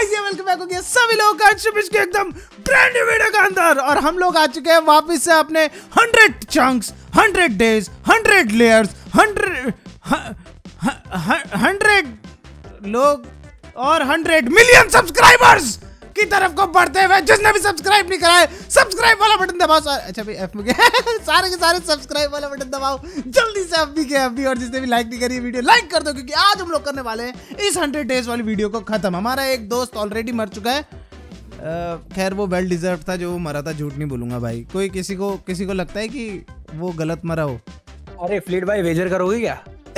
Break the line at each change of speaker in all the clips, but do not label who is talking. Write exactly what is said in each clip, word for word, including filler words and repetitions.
Guys ये welcome back हो गया सभी लोग का शुभिश के एकदम ब्रांड न्यू वीडियो के अंदर। और हम लोग आ चुके हैं वापस से अपने hundred chunks, hundred days, hundred layers, hundred hundred लोग और हंड्रेड मिलियन सब्सक्राइबर्स की तरफ को बढ़ते हुए। जिसने भी सब्सक्राइब नहीं करा है सब्सक्राइब वाला बटन दबाओ। अच्छा भाई एफ में गया सारे के सारे सब्सक्राइब वाला बटन दबाओ जल्दी से, अभी के अभी। और जिसने भी लाइक नहीं करी वीडियो लाइक कर दो, क्योंकि आज हम लोग करने वाले हैं इस हंड्रेड डेज वाली वीडियो को खत्म। हमारा एक दोस्त ऑलरेडी मर चुका है, खैर वो वेल डिजर्व था जो वो मरा था, झूठ नहीं बोलूंगा भाई। कोई किसी को किसी को लगता है कि वो गलत मरा हो?
अरे फ्लीट भाई वेजर करोगे क्या?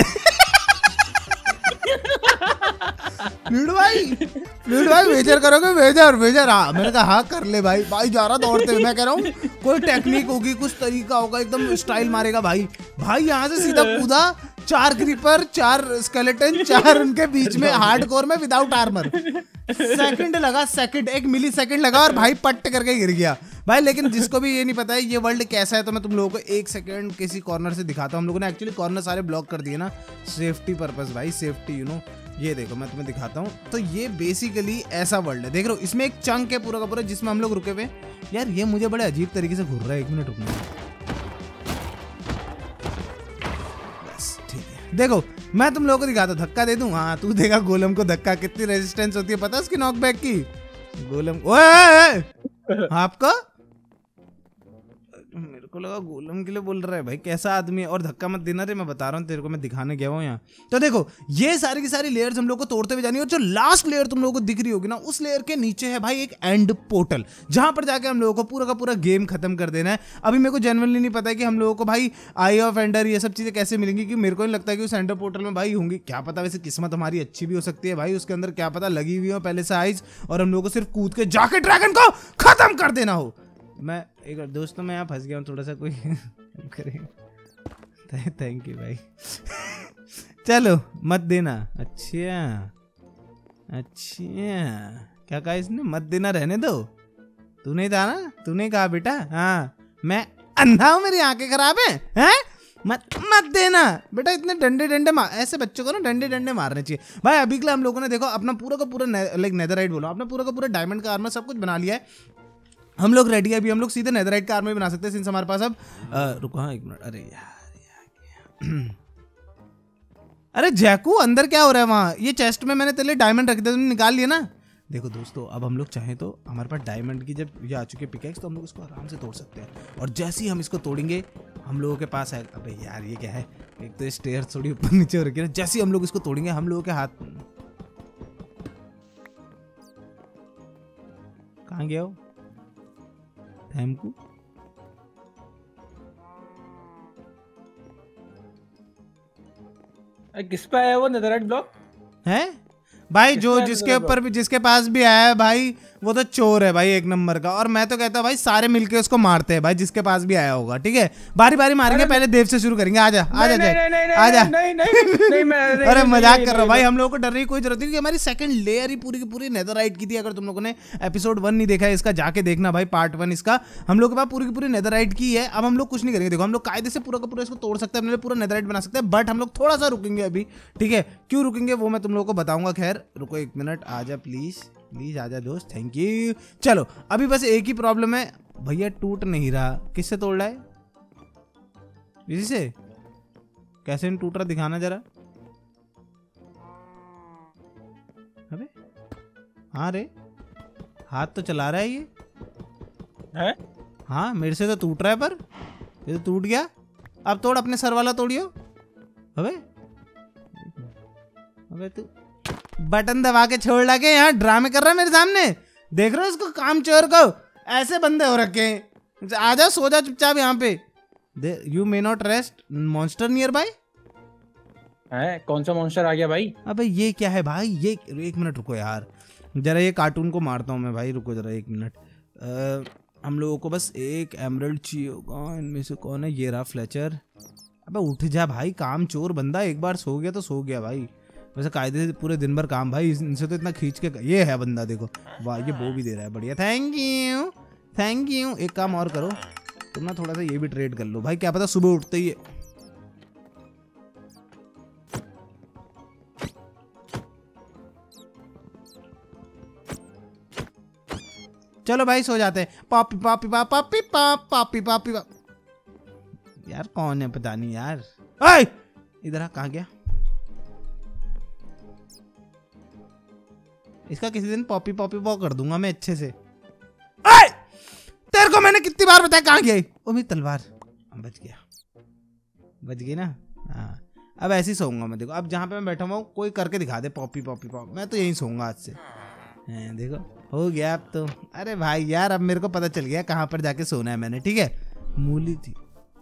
फ्लीट भाई फ्लीट भाई वेजर करोगे? वेजर वेजर हाँ, मैंने कहा हाँ कर ले भाई। भाई जा रहा दौड़ते हुए, मैं कह रहा हूँ कोई टेक्निक होगी, कुछ तरीका होगा, एकदम स्टाइल मारेगा भाई। भाई यहाँ से सीधा कूदा, चार क्रीपर, चार स्केलेटन, चार उनके बीच में हार्डकोर में विदाउट आर्मर। सेकंड लगा, सेकंड एक मिली सेकंड लगा और भाई पट्ट करके गिर गया भाई। लेकिन जिसको भी ये नहीं पता है ये वर्ल्ड कैसा है, तो मैं तुम लोगों को एक सेकंड किसी कॉर्नर से दिखाता हूँ। हम लोगों ने एक्चुअली कॉर्नर सारे ब्लॉक कर दिए ना, सेफ्टी पर्पस भाई, सेफ्टी यू नो। ये देखो मैं तुम्हें दिखाता हूँ। तो ये बेसिकली ऐसा वर्ल्ड है, देख रहे हो, इसमें एक चंक है पूरा का पूरा जिसमें हम लोग रुके हुए। यार ये मुझे बड़े अजीब तरीके से घूर रहा है, एक मिनट रुकना। बस ठीक है, देखो मैं तुम लोगों को दिखाता हूँ, धक्का दे दूं। हाँ तू देखा गोलम को धक्का, कितनी रेजिस्टेंस होती है पता है उसकी नॉकबैक की। गोलम ओए आपका मेरे को लगा गोलम के लिए बोल रहा है भाई, कैसा आदमी है। और धक्का मत देना रे, मैं बता रहा हूँ तेरे को, मैं दिखाने गया हूँ यहाँ। तो देखो ये सारी की सारी लेयर्स हम लोग को तोड़ते हुए जानी है। और जो लास्ट लेयर तुम लोगों को दिख रही होगी ना, उस लेयर के नीचे है भाई एक एंड पोर्टल, जहां पर जाके हम लोगों को पूरा का पूरा गेम खत्म कर देना है। अभी मेरे को जेन्युइनली नहीं पता है कि हम लोगों को भाई आई ऑफ एंडर ये सब चीजें कैसे मिलेंगी, कि मेरे को नहीं लगता है कि उस एंडर पोर्टल में भाई होंगी। क्या पता, वैसे किस्मत हमारी अच्छी भी हो सकती है भाई, उसके अंदर क्या पता लगी हुई हो पहले से आइज, और हम लोगों को सिर्फ कूद के जाके ड्रैगन को खत्म कर देना हो। मैं एक दोस्तों मैं यहाँ फंस गया हूँ थोड़ा सा, कोई करें। थैंक यू भाई। चलो मत देना। अच्छा अच्छा क्या कहा इसने? मत देना, रहने दो। तूने था ना, तूने कहा बेटा। हाँ मैं अंधा हूँ, मेरी आंखें खराब है, हैं? मत मत देना बेटा। इतने डंडे डंडे मार, ऐसे बच्चों को ना डंडे डंडे मारने चाहिए भाई। अभी के लिए हम लोगों ने देखो अपना पूरा का पूरा लाइक नेदरराइट बोलो, अपना पूरा का पूरा डायमंड का आर्मर सब कुछ बना लिया है। हम लोग रेडी है, अभी हम लोग सीधे नेदरराइट का आर्मर बना सकते हैं सिंस हमारे पास अब रुको। हाँ एक मिनट, अरे यार, यार अरे जैकू अंदर क्या हो रहा है वहाँ? ये चेस्ट में मैंने तेरे लिए डायमंड रख दिया, तुमने निकाल लिया ना। देखो दोस्तों अब हम लोग चाहें तो हमारे पास डायमंड की जब ये आ चुकी है पिकैक्स, तो हम लोग इसको आराम से तोड़ सकते हैं। और जैसे ही हम इसको तोड़ेंगे हम लोगों के पास है, अबे यार ये क्या है, एक तो स्टेयर थोड़ी ऊपर नीचे हो रखी है। जैसे ही हम लोग इसको तोड़ेंगे हम लोगों के हाथ, कहाँ गया हो हमको?
किस पे आया वो नेदरराइट ब्लॉक
है भाई? जो जिसके ऊपर भी, जिसके पास भी आया है भाई वो तो चोर है भाई एक नंबर का। और मैं तो कहता हूँ भाई सारे मिलके उसको मारते हैं भाई, जिसके पास भी आया होगा। ठीक है बारी बारी मारेंगे, पहले देव से शुरू करेंगे। आजा आजा आजा। अरे मजाक कर रहा हूँ भाई, हम लोगों को डरने की कोई जरूरत नहीं, क्योंकि हमारी सेकंड लेयर ही पूरी की पूरी नेदरराइट की थी। अगर तुम लोगों ने एपिसोड वन नहीं देखा है इसका, जाके देखना भाई, पार्ट वन इसका। हम लोग के पास पूरी की पूरी नेदरराइट की है। अब हम लोग कुछ नहीं करेंगे, देखो हम लोग कायदे से पूरा का पूरा इसको तोड़ सकते हैं, पूरा नेदरराइट बना सकते हैं, बट हम लोग थोड़ा सा रुकेंगे अभी। ठीक है क्यों रुकेंगे वो मैं तुम लोगों को बताऊंगा। खैर रुको एक मिनट, आजा प्लीज प्लीज आजा दोस्त, थैंक यू। चलो अभी बस एक ही प्रॉब्लम है भैया, टूट नहीं रहा। किससे तोड़ रहा है? इसी से? कैसे नहीं टूट रहा दिखाना जरा। अबे हाँ रे, हाथ तो चला रहा है ये
है?
हाँ मेरे से तो टूट रहा है, पर ये तो टूट गया। अब तोड़, अपने सर वाला तोड़ियो। अबे अबे तू बटन दबा के छोड़ लगे, यहाँ ड्रामे कर रहा है मेरे सामने। देख रहे हो इसको, काम चोर को ऐसे बंदे हो रखे हैं। आजा सो जा चुपचाप यहाँ पे। You may not rest, monster nearby.
है कौन सा मॉन्स्टर आ गया भाई? अबे
ये क्या है भाई? ये एक मिनट रुको यार, जरा ये कार्टून को मारता हूँ मैं भाई, रुको जरा एक मिनट। आ, हम लोगों को बस एक एमरल्ड चाहिए होगा, इनमें से कौन है? ये रहा फ्लेचर। अबे उठ जा भाई, काम चोर बंदा, एक बार सो गया तो सो गया भाई। वैसे कायदे से पूरे दिन भर काम भाई, इनसे तो इतना खींच के। ये है बंदा देखो, वाह ये वो भी दे रहा है, बढ़िया, थैंक यू थैंक यू। एक काम और करो तुम ना, थोड़ा सा ये भी ट्रेड कर लो भाई, क्या पता सुबह उठते ही चलो भाई सो जाते हैं। पापी पापी पाप पापी पाप पापी पापी पाप। यार कौन है पता नहीं यार। ओए इधर आ, कहाँ गया? इसका किसी दिन पॉपी पॉपी पॉप कर दूंगा मैं अच्छे से। ओए तेरे को मैंने कितनी बार बताया कहाँ गया? ओ मेरी तलवार बच गया, बच गई ना। हाँ अब ऐसे ही सोऊंगा मैं। देखो अब जहाँ पे मैं बैठा हुआ हूँ कोई करके दिखा दे पॉपी पॉपी पॉप, मैं तो यहीं सोऊंगा आज से। हैं, देखो हो गया अब तो। अरे भाई यार अब मेरे को पता चल गया कहाँ पर जाके सोना है मैंने। ठीक है मूली थी।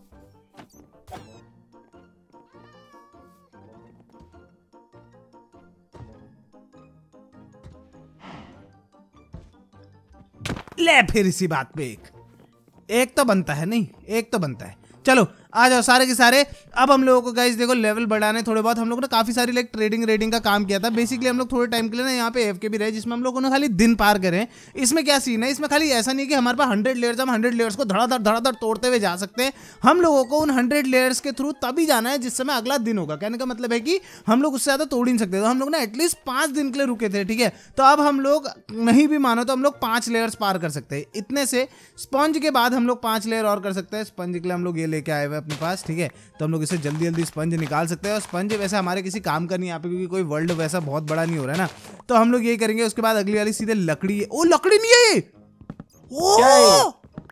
ले फिर इसी बात पे एक एक तो बनता है, नहीं एक तो बनता है। चलो आ जाओ सारे के सारे। अब हम लोगों को गाइस देखो लेवल बढ़ाने थोड़े बहुत हम लोगों ने काफी सारी लाइक ट्रेडिंग रेडिंग का काम किया था। बेसिकली हम लोग थोड़े टाइम के लिए ना यहाँ पे एफके भी रहे, जिसमें हम लोगों ने खाली दिन पार करे। इसमें क्या सीन है, इसमें खाली ऐसा नहीं कि हमारे पास हंड्रेड लेयर्स, हम हंड्रेड लेयर्स को धड़ाधड़ धड़ाधड़ तोड़ते हुए जा सकते हैं। हम लोगों को उन हंड्रेड लेयर्स के थ्रू तभी जाना है जिस समय अगला दिन होगा। कहने का मतलब है कि हम लोग उससे ज्यादा तोड़ ही नहीं सकते। तो हम लोग ना एटलीस्ट पांच दिन के लिए रुके थे। ठीक है तो अब हम लोग नहीं भी मानो तो हम लोग पांच लेयर्स पार कर सकते हैं। इतने से स्पंज के बाद हम लोग पांच लेयर और कर सकते हैं। स्पंज के लिए हम लोग ये लेके आए हुए अपने पास। ठीक है तो हम लोग इसे जल्दी जल्दी स्पंज निकाल सकते हैं। और स्पंज वैसे हमारे किसी काम का नहीं यहाँ पे, क्योंकि कोई वर्ल्ड वैसा बहुत बड़ा नहीं हो रहा है ना। तो हम लोग यही करेंगे। उसके बाद अगली वाली सीधे लकड़ी है। ओ लकड़ी नहीं है ये, oh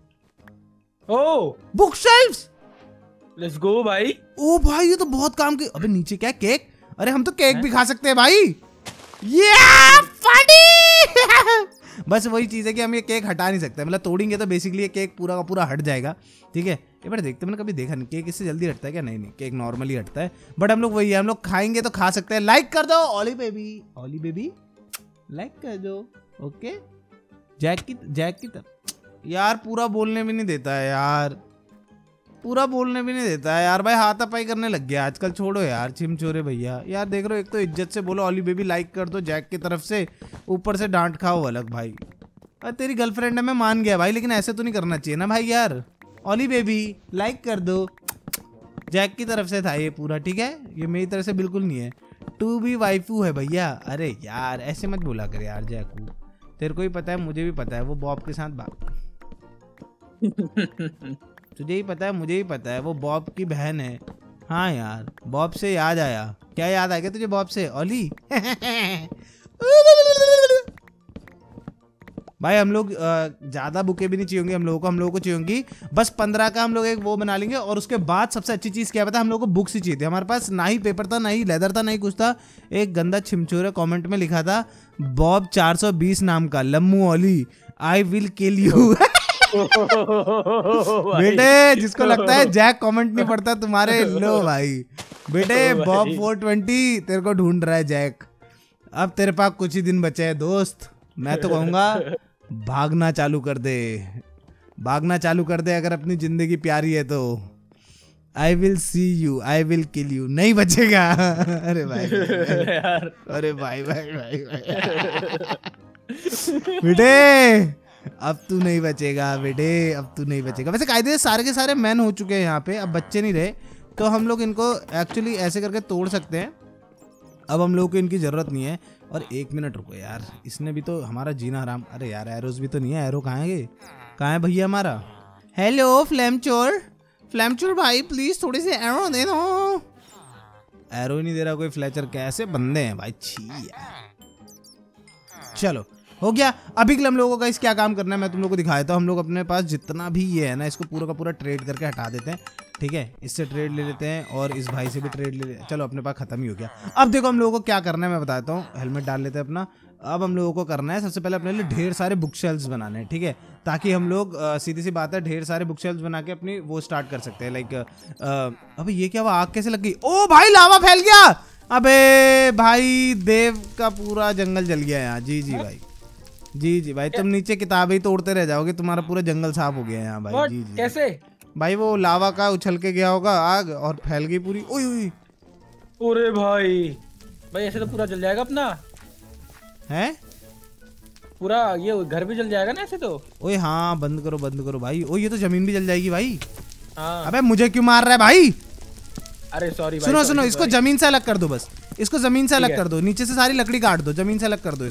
oh
bookshelves.
Let's go भाई।
ओ भाई ये तो बहुत काम की। अबे नीचे क्या केक? अरे हम तो केक भी खा सकते हैं भाई। ये फनी बस वही चीज है कि हम ये केक हटा नहीं सकते, मतलब तोड़ेंगे तो बेसिकली ये केक पूरा का पूरा हट जाएगा। ठीक है एक बार देखते, मैंने कभी देखा नहीं केक इससे जल्दी हटता है क्या? नहीं नहीं केक नॉर्मली हटता है, बट हम लोग वही है, हम लोग खाएंगे तो खा सकते हैं। लाइक कर दो ओली बेबी, ओली बेबी लाइक कर दो। ओके जैक की जैक की तरफ यार पूरा बोलने भी नहीं देता है यार, पूरा बोलने भी नहीं देता है यार। भाई हाथापाई करने लग गया आजकल, छोड़ो यार चिमचोरे भैया। यार देख रहे हो, एक तो इज्जत से बोलो ओली बेबी लाइक कर दो जैक की तरफ से, ऊपर से डांट खाओ अलग भाई। अरे तेरी गर्लफ्रेंड है मैं मान गया भाई, लेकिन ऐसे तो नहीं करना चाहिए ना भाई यार। ओली बेबी लाइक कर दो, जैक की तरफ से था ये पूरा। ठीक है ये मेरी तरफ से बिल्कुल नहीं है। टू बी वाइफू है भैया। अरे यार ऐसे मत बोला कर यार जैकू, तेरे को ही पता है मुझे भी पता है वो बॉब के साथ बात तुझे ही पता है मुझे ही पता है वो बॉब की बहन है। हाँ यार बॉब से याद आया। क्या याद आ गया तुझे बॉब से ओली? भाई हम लोग ज़्यादा बुके भी नहीं चाहिए होंगे हम लोगों को, हम लोगों को चाहिए होंगी बस पंद्रह का। हम लोग एक वो बना लेंगे और उसके बाद सबसे अच्छी चीज़ क्या पता, हम लोगों को बुक्स ही चाहिए थे। हमारे पास ना ही पेपर था, ना ही लेदर था, ना ही कुछ था। एक गंदा छिमचोरे कमेंट में लिखा था बॉब चार सौ बीस नाम का लम्मू ओली आई विल किल यू। बेटे जिसको लगता है जैक कमेंट नहीं पढ़ता तुम्हारे, लो भाई बेटे बॉब फोर ट्वेंटी तेरे को ढूंढ रहा है जैक। अब तेरे पास कुछ ही दिन बचे हैं दोस्त, मैं तो कहूँगा भागना चालू कर दे, भागना चालू कर दे अगर अपनी जिंदगी प्यारी है तो। I will see you I will kill you, नहीं बचेगा। अरे भाई यार, अरे भाई भाई भाई, भाई। बेटे अब तू नहीं बचेगा बेटे, अब तू नहीं बचेगा। वैसे कायदे सारे के सारे मैन हो चुके हैं यहाँ पे, अब बच्चे नहीं रहे, तो हम लोग इनको एक्चुअली ऐसे करके तोड़ सकते हैं। अब हम लोगों को इनकी ज़रूरत नहीं है। और एक मिनट रुको यार, इसने भी तो हमारा जीना हराम। अरे यार एरोज भी तो नहीं है, एरो कहाँ है ये, कहाँ है भैया हमारा? हेलो फ्लैम चोर, फ्लैम चोर भाई प्लीज थोड़ी सी एरो दे दो। एरो ही नहीं दे रहा कोई फ्लैचर, कैसे बंदे हैं भाई, छी यार। चलो हो गया। अभी के लिए हम लोगों का इस क्या काम करना है मैं तुम लोगों को दिखाया था। हम लोग अपने पास जितना भी ये है ना इसको पूरा का पूरा ट्रेड करके हटा देते हैं। ठीक है इससे ट्रेड ले लेते हैं और इस भाई से भी ट्रेड ले लेते हैं। चलो अपने पास खत्म ही हो गया। अब देखो हम लोगों को क्या करना है मैं बताता हूँ। हेलमेट डाल लेते हैं अपना। अब हम लोगों को करना है सबसे पहले अपने लिए ढेर सारे बुक शेल्फ्स बनाने हैं। ठीक है ताकि हम लोग सीधी सी बात है ढेर सारे बुक शेल्फ्स बना के अपनी वो स्टार्ट कर सकते हैं। लाइक अबे ये क्या हुआ, आग कैसे लग गई? ओ भाई लावा फैल गया। अबे भाई देव का पूरा जंगल जल गया यहाँ। जी जी भाई, जी जी भाई तुम नीचे किताबें ही तोड़ते रह जाओगे, तुम्हारा पूरा जंगल साफ हो गया यहाँ भाई। जी जी
कैसे
भाई? वो लावा का उछल के गया होगा आग और फैल गई पूरी। ओए ओए
अरे भाई भाई ऐसे तो पूरा जल जाएगा अपना,
है
पूरा ये घर भी जल जाएगा ना ऐसे तो।
ओए हाँ बंद करो बंद करो भाई। ओ ये तो जमीन भी जल जाएगी भाई।
हाँ
अबे मुझे क्यों मार रहा है भाई?
अरे सॉरी भाई,
सुनो सुनो इसको जमीन से अलग कर दो, बस इसको जमीन से अलग कर दो, नीचे से सारी लकड़ी काट दो, जमीन से अलग कर दो इसको।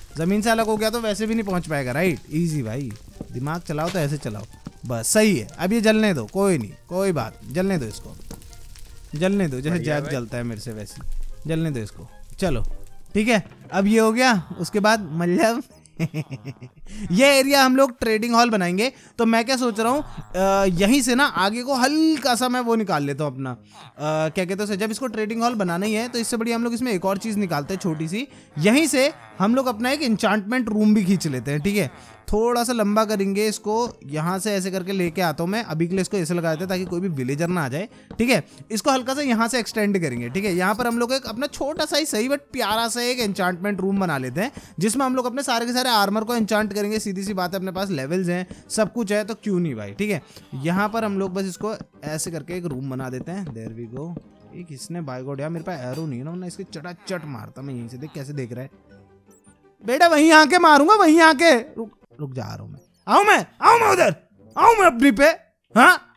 जमीन से अलग हो गया तो वैसे भी नहीं पहुंच पाएगा, राइट। इजी भाई, दिमाग चलाओ तो ऐसे चलाओ, बस सही है। अब ये जलने दो, कोई नहीं, कोई बात, जलने दो इसको, जलने दो, जैसे जैक जलता है मेरे से वैसे जलने दो इसको। चलो ठीक है, अब ये हो गया। उसके बाद मतलब ये एरिया हम लोग ट्रेडिंग हॉल बनाएंगे। तो मैं क्या सोच रहा हूँ, यहीं से ना आगे को हल्का सा मैं वो निकाल लेता हूँ अपना, आ, क्या कहते हैं, जब इसको ट्रेडिंग हॉल बनाना ही है तो इससे बढ़िया हम लोग इसमें एक और चीज़ निकालते हैं छोटी सी। यहीं से हम लोग अपना एक इंचांटमेंट रूम भी खींच लेते हैं, ठीक है। थोड़ा सा लंबा करेंगे इसको, यहाँ से ऐसे करके लेके आता हूँ मैं। अभी के लिए इसको ऐसे लगा देते हैं ताकि कोई भी विलेजर ना आ जाए, ठीक है। इसको हल्का सा यहाँ से एक्सटेंड करेंगे, ठीक है। यहाँ पर हम लोग एक अपना छोटा सा ही सही बट प्यारा सा एक एन्चांटमेंट रूम बना लेते हैं, जिसमें हम लोग अपने सारे के सारे आर्मर को एन्चांट करेंगे। सीधी सी बात है, अपने पास लेवल्स हैं, सब कुछ है, तो क्यों नहीं भाई, ठीक है। यहाँ पर हम लोग बस इसको ऐसे करके एक रूम बना देते हैं। There we go. एक इसने बाय गॉड यार, मेरे पास एरो नहीं है ना, वरना इसके चटा चट मारता मैं यहीं से। देख कैसे देख रहा है बेटा, वहीं आके मारूंगा, वहीं आके। रुक रुक जा रहा हूँ मैं, आऊं मैं आऊं मैं उधर आऊं मैं अपनी पे। हाँ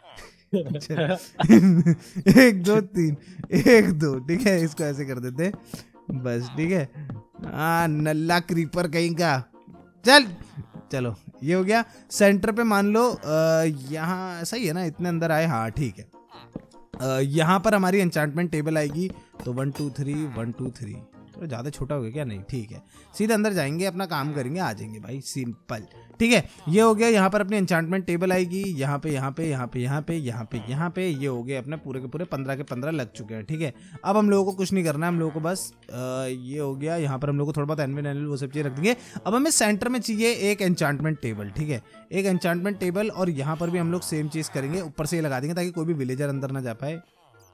एक दो तीन, एक दो, ठीक है। इसको ऐसे कर देते बस, ठीक है। हाँ नल्ला क्रीपर कहीं का, चल चलो ये हो गया। सेंटर पे मान लो यहाँ सही है ना, इतने अंदर आए, हाँ ठीक है। यहाँ पर हमारी एन्चांटमेंट टेबल आएगी, तो one two three one two three, तो ज़्यादा छोटा हो गया क्या, नहीं ठीक है। सीधे अंदर जाएंगे, अपना काम करेंगे, आ जाएंगे भाई, सिंपल, ठीक है। ये हो गया। यहाँ पर अपनी एन्चांटमेंट टेबल आएगी, यहाँ पे यहाँ पे यहाँ पे यहाँ पे यहाँ पे यहाँ पे। ये हो गए अपने पूरे के पूरे पंद्रह के पंद्रह लग चुके हैं, ठीक है। अब हम लोगों को कुछ नहीं करना है, हम लोगों को बस आ, ये हो गया। यहाँ पर हम लोग को थोड़ा बहुत एनविल एनविल वो सब चीज़ रख देंगे। अब हमें सेंटर में चाहिए एक एन्चांटमेंट टेबल, ठीक है, एक एन्चांटमेंट टेबल। और यहाँ पर भी हम लोग सेम चीज़ करेंगे, ऊपर से ये लगा देंगे ताकि कोई भी विलेजर अंदर ना जा पाए।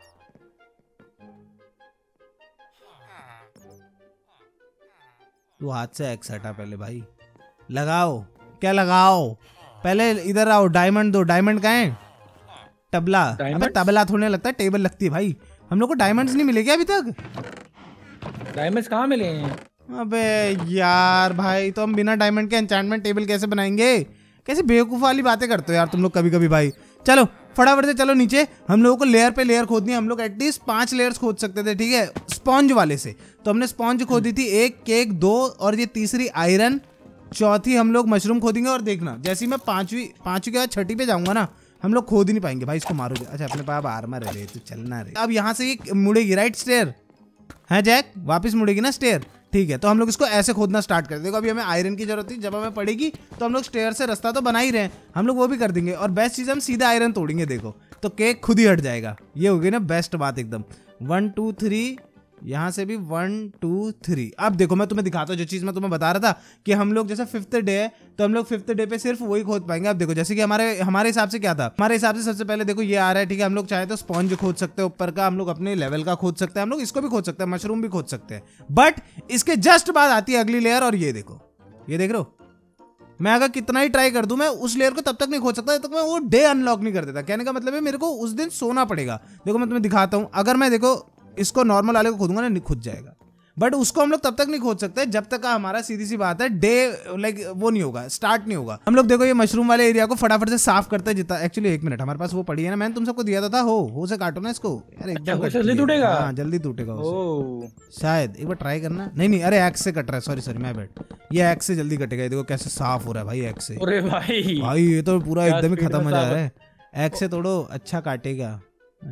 तू हाथ से एक्स हटा पहले भाई, लगाओ, क्या लगाओ, पहले इधर आओ। डायमंड दो, डायमंड कहाँ है, तबला, अबे तबला थोड़े लगता है, टेबल लगती है भाई। हम लोग को डायमंड्स नहीं मिले क्या अभी तक?
डायमंड्स कहाँ मिले हैं?
अबे यार भाई, तो हम बिना डायमंड के एन्चांटमेंट टेबल कैसे बनाएंगे? कैसे बेवकूफ़ वाली बातें करते हो यार तुम लोग कभी कभी भाई। चलो फटाफट से चलो नीचे, हम लोगों को लेयर पे लेयर खोदनी है। हम लोग एटलीस्ट पांच लेयर्स खोद सकते थे, ठीक है, स्पॉन्ज वाले से। तो हमने स्पॉन्ज खोदी थी, एक केक दो, और ये तीसरी आयरन, चौथी हम लोग मशरूम खोदेंगे। और देखना जैसे ही मैं पांचवी पांचवी के बाद छठी पे जाऊंगा ना, हम लोग खोद ही नहीं पाएंगे भाई, इसको मारोगे। अच्छा अपने पास आर्मर है, तो चलना रे। अब यहाँ से ये मुड़ेगी राइट स्टेयर, है जैक, वापस मुड़ेगी ना स्टेयर, ठीक है। तो हम लोग इसको ऐसे खोदना स्टार्ट कर देंगे। अभी हमें आयरन की जरूरत थी, जब हमें पड़ेगी तो हम लोग स्टेयर से रास्ता तो बना ही रहे हैं, हम लोग वो भी कर देंगे। और बेस्ट चीज़, हम सीधा आयरन तोड़ेंगे, देखो तो केक खुद ही हट जाएगा। ये हो गई ना बेस्ट बात एकदम। वन टू थ्री, यहाँ से भी वन टू थ्री। अब देखो मैं तुम्हें दिखाता हूँ जो चीज़ मैं तुम्हें बता रहा था कि हम लोग जैसे फिफ्थ डे है, तो हम लोग फिफ्थ डे पे सिर्फ वही खोद पाएंगे। अब देखो जैसे कि हमारे हमारे हिसाब से क्या था, हमारे हिसाब से सबसे पहले देखो ये आ रहा है, ठीक है। हम लोग चाहे तो स्पॉन्ज खोद सकते हैं ऊपर का, हम लोग अपने लेवल का खोद सकते हैं, हम लोग इसको भी खोद सकते हैं, मशरूम भी खोद सकते हैं। बट इसके जस्ट बाद आती है अगली लेयर, और ये देखो, ये देख रहे हो, मैं अगर कितना ही ट्राई कर दूं, मैं उस लेयर को तब तक नहीं खोद सकता जब तक मैं वो डे अनलॉक नहीं कर देता। कहने का मतलब है मेरे को उस दिन सोना पड़ेगा। देखो मैं तुम्हें दिखाता हूं, अगर मैं देखो इसको नॉर्मल वाले को खोदूंगा ना, खुद जाएगा। बट उसको हम लोग तब तक नहीं खोद सकते जब तक हमारा सीधी सी बात है डे लाइक वो नहीं होगा, स्टार्ट नहीं होगा। हम लोग देखो ये मशरूम वाले एरिया को फटाफट से साफ करते हैं जितना। एक्चुअली एक मिनट, हमारे पास वो पड़ी है ना, मैंने तुम सबको दिया था, हो हो से काटो ना इसको यार, एकदम
जल्दी टूटेगा।
हाँ जल्दी टूटेगा शायद, एक बार ट्राई करना। नहीं नहीं, अरे एक्स से कट रहा है, सॉरी सॉरी मैं बैठ, ये एक्स से जल्दी कटेगा। देखो कैसे साफ हो रहा है भाई एक्स से।
अरे भाई
भाई ये तो पूरा एकदम ही खत्म हो जा रहा है। एक्स से तोड़ो, अच्छा काटेगा।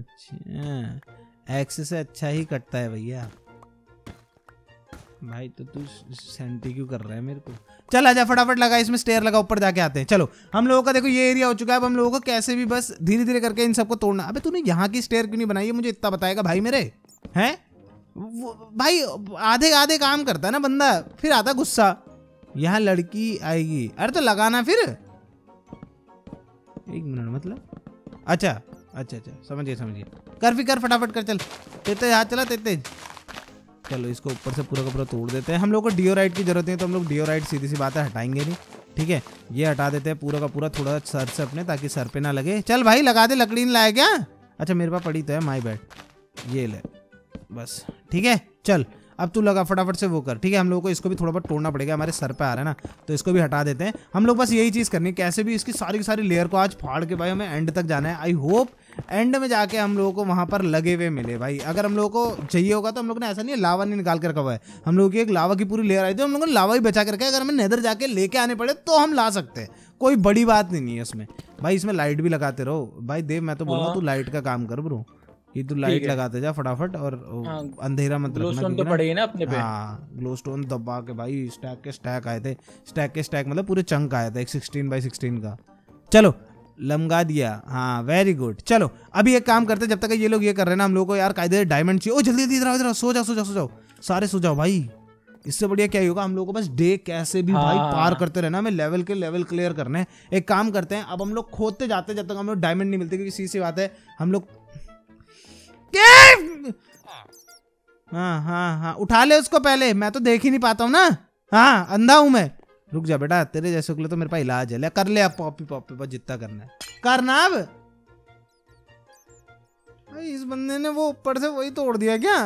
अच्छा एक्स से अच्छा ही कटता है भैया। भाई तो तू सेंटी क्यों कर रहा है मेरे को? चल आजा फटाफट लगा इसमें स्टेयर लगा, ऊपर जाके आते हैं। चलो हम लोगों का देखो ये एरिया हो चुका है। अब हम लोगों को कैसे भी बस धीरे धीरे करके इन सबको तोड़ना। अबे तूने यहाँ की स्टेयर क्यों नहीं बनाई है, मुझे इतना बताएगा भाई मेरे हैं भाई। आधे आधे काम करता है ना बंदा, फिर आता गुस्सा। यहाँ लड़की आएगी, अरे तो लगाना फिर। एक मिनट मतलब, अच्छा अच्छा अच्छा समझिए समझिए, कर भी कर फटाफट कर, चल तेज हाथ चला तेज तेज। चलो इसको ऊपर से पूरा का पूरा तोड़ देते हैं। हम लोग को डियोराइट की जरूरत नहीं है, तो हम लोग डियोराइट सीधी सी बात है हटाएंगे नहीं, ठीक है। ये हटा देते हैं पूरा का पूरा, थोड़ा सर से अपने, ताकि सर पे ना लगे। चल भाई लगा दे, लकड़ी नहीं लाया क्या? अच्छा मेरे पास पड़ी तो है, माई बैड, ये ले बस, ठीक है। चल अब तू लगा फटाफट से वो कर, ठीक है। हम लोगों को इसको भी थोड़ा बहुत तोड़ना पड़ेगा, हमारे सर पे आ रहा है ना, तो इसको भी हटा देते हैं। हम लोग बस यही चीज़ करनी है, कैसे भी इसकी सारी की सारी लेयर को आज फाड़ के भाई हमें एंड तक जाना है। आई होप एंड में जाके हम लोगों को वहां पर लगे हुए मिले भाई। अगर हम लोगों को चाहिए होगा तो हम लोग ने ऐसा नहीं है लावा नहीं निकाल कर रखा हुआ है, हम लोगों की एक लावा की पूरी लेयर आई थी, हम लोगों ने लावा ही बचा के रखा है। अगर हमें नेदर जाके लेके आने पड़े तो हम ला सकते हैं, कोई बड़ी बात नहीं है उसमें भाई। इसमें लाइट भी लगाते रहो भाई। देव मैं तो बोल रहा हूँ तू लाइट का काम कर ब्रो, ये तू लाइट लगाते जा फटाफट और
हाँ,
अंधेरा मत
ग्लो स्टोन तो पड़े ना अपने पे।
हाँ ग्लो स्टोन दबा के भाई स्टैक के स्टैक आए थे, स्टैक के स्टैक मतलब पूरे चंक आया था एक सिक्सटीन बाई सिक्सटीन का। चलो लमगा दिया, हाँ वेरी गुड। चलो अभी एक काम करते जब तक ये लोग ये कर रहे हैं ना, हम लोग को यार कायदे डायमंड चाहिए। ओ जल्दी जल्दी इधर इधर सो जाओ सो जाओ सो जाओ सारे सो जाओ भाई। इससे बढ़िया क्या ही होगा, हम लोगों को बस डे कैसे भी हाँ। भाई पार करते रहना, हमें लेवल के लेवल क्लियर करने हैं। एक काम करते हैं अब हम लोग खोदते जाते जब तक हम लोग डायमंड नहीं मिलते, क्योंकि सीधी सी बात है हम लोग हाँ हाँ हाँ उठा ले उसको पहले, मैं तो देख ही नहीं पाता हूँ ना, हाँ अंधा हूं मैं। रुक जा बेटा, तेरे जैसे के लिए तो मेरे पास इलाज है, ले कर ले अब पॉपी पॉपी बस जितना करना है करना। अब भाई इस बंदे ने वो ऊपर से वही तोड़ दिया क्या?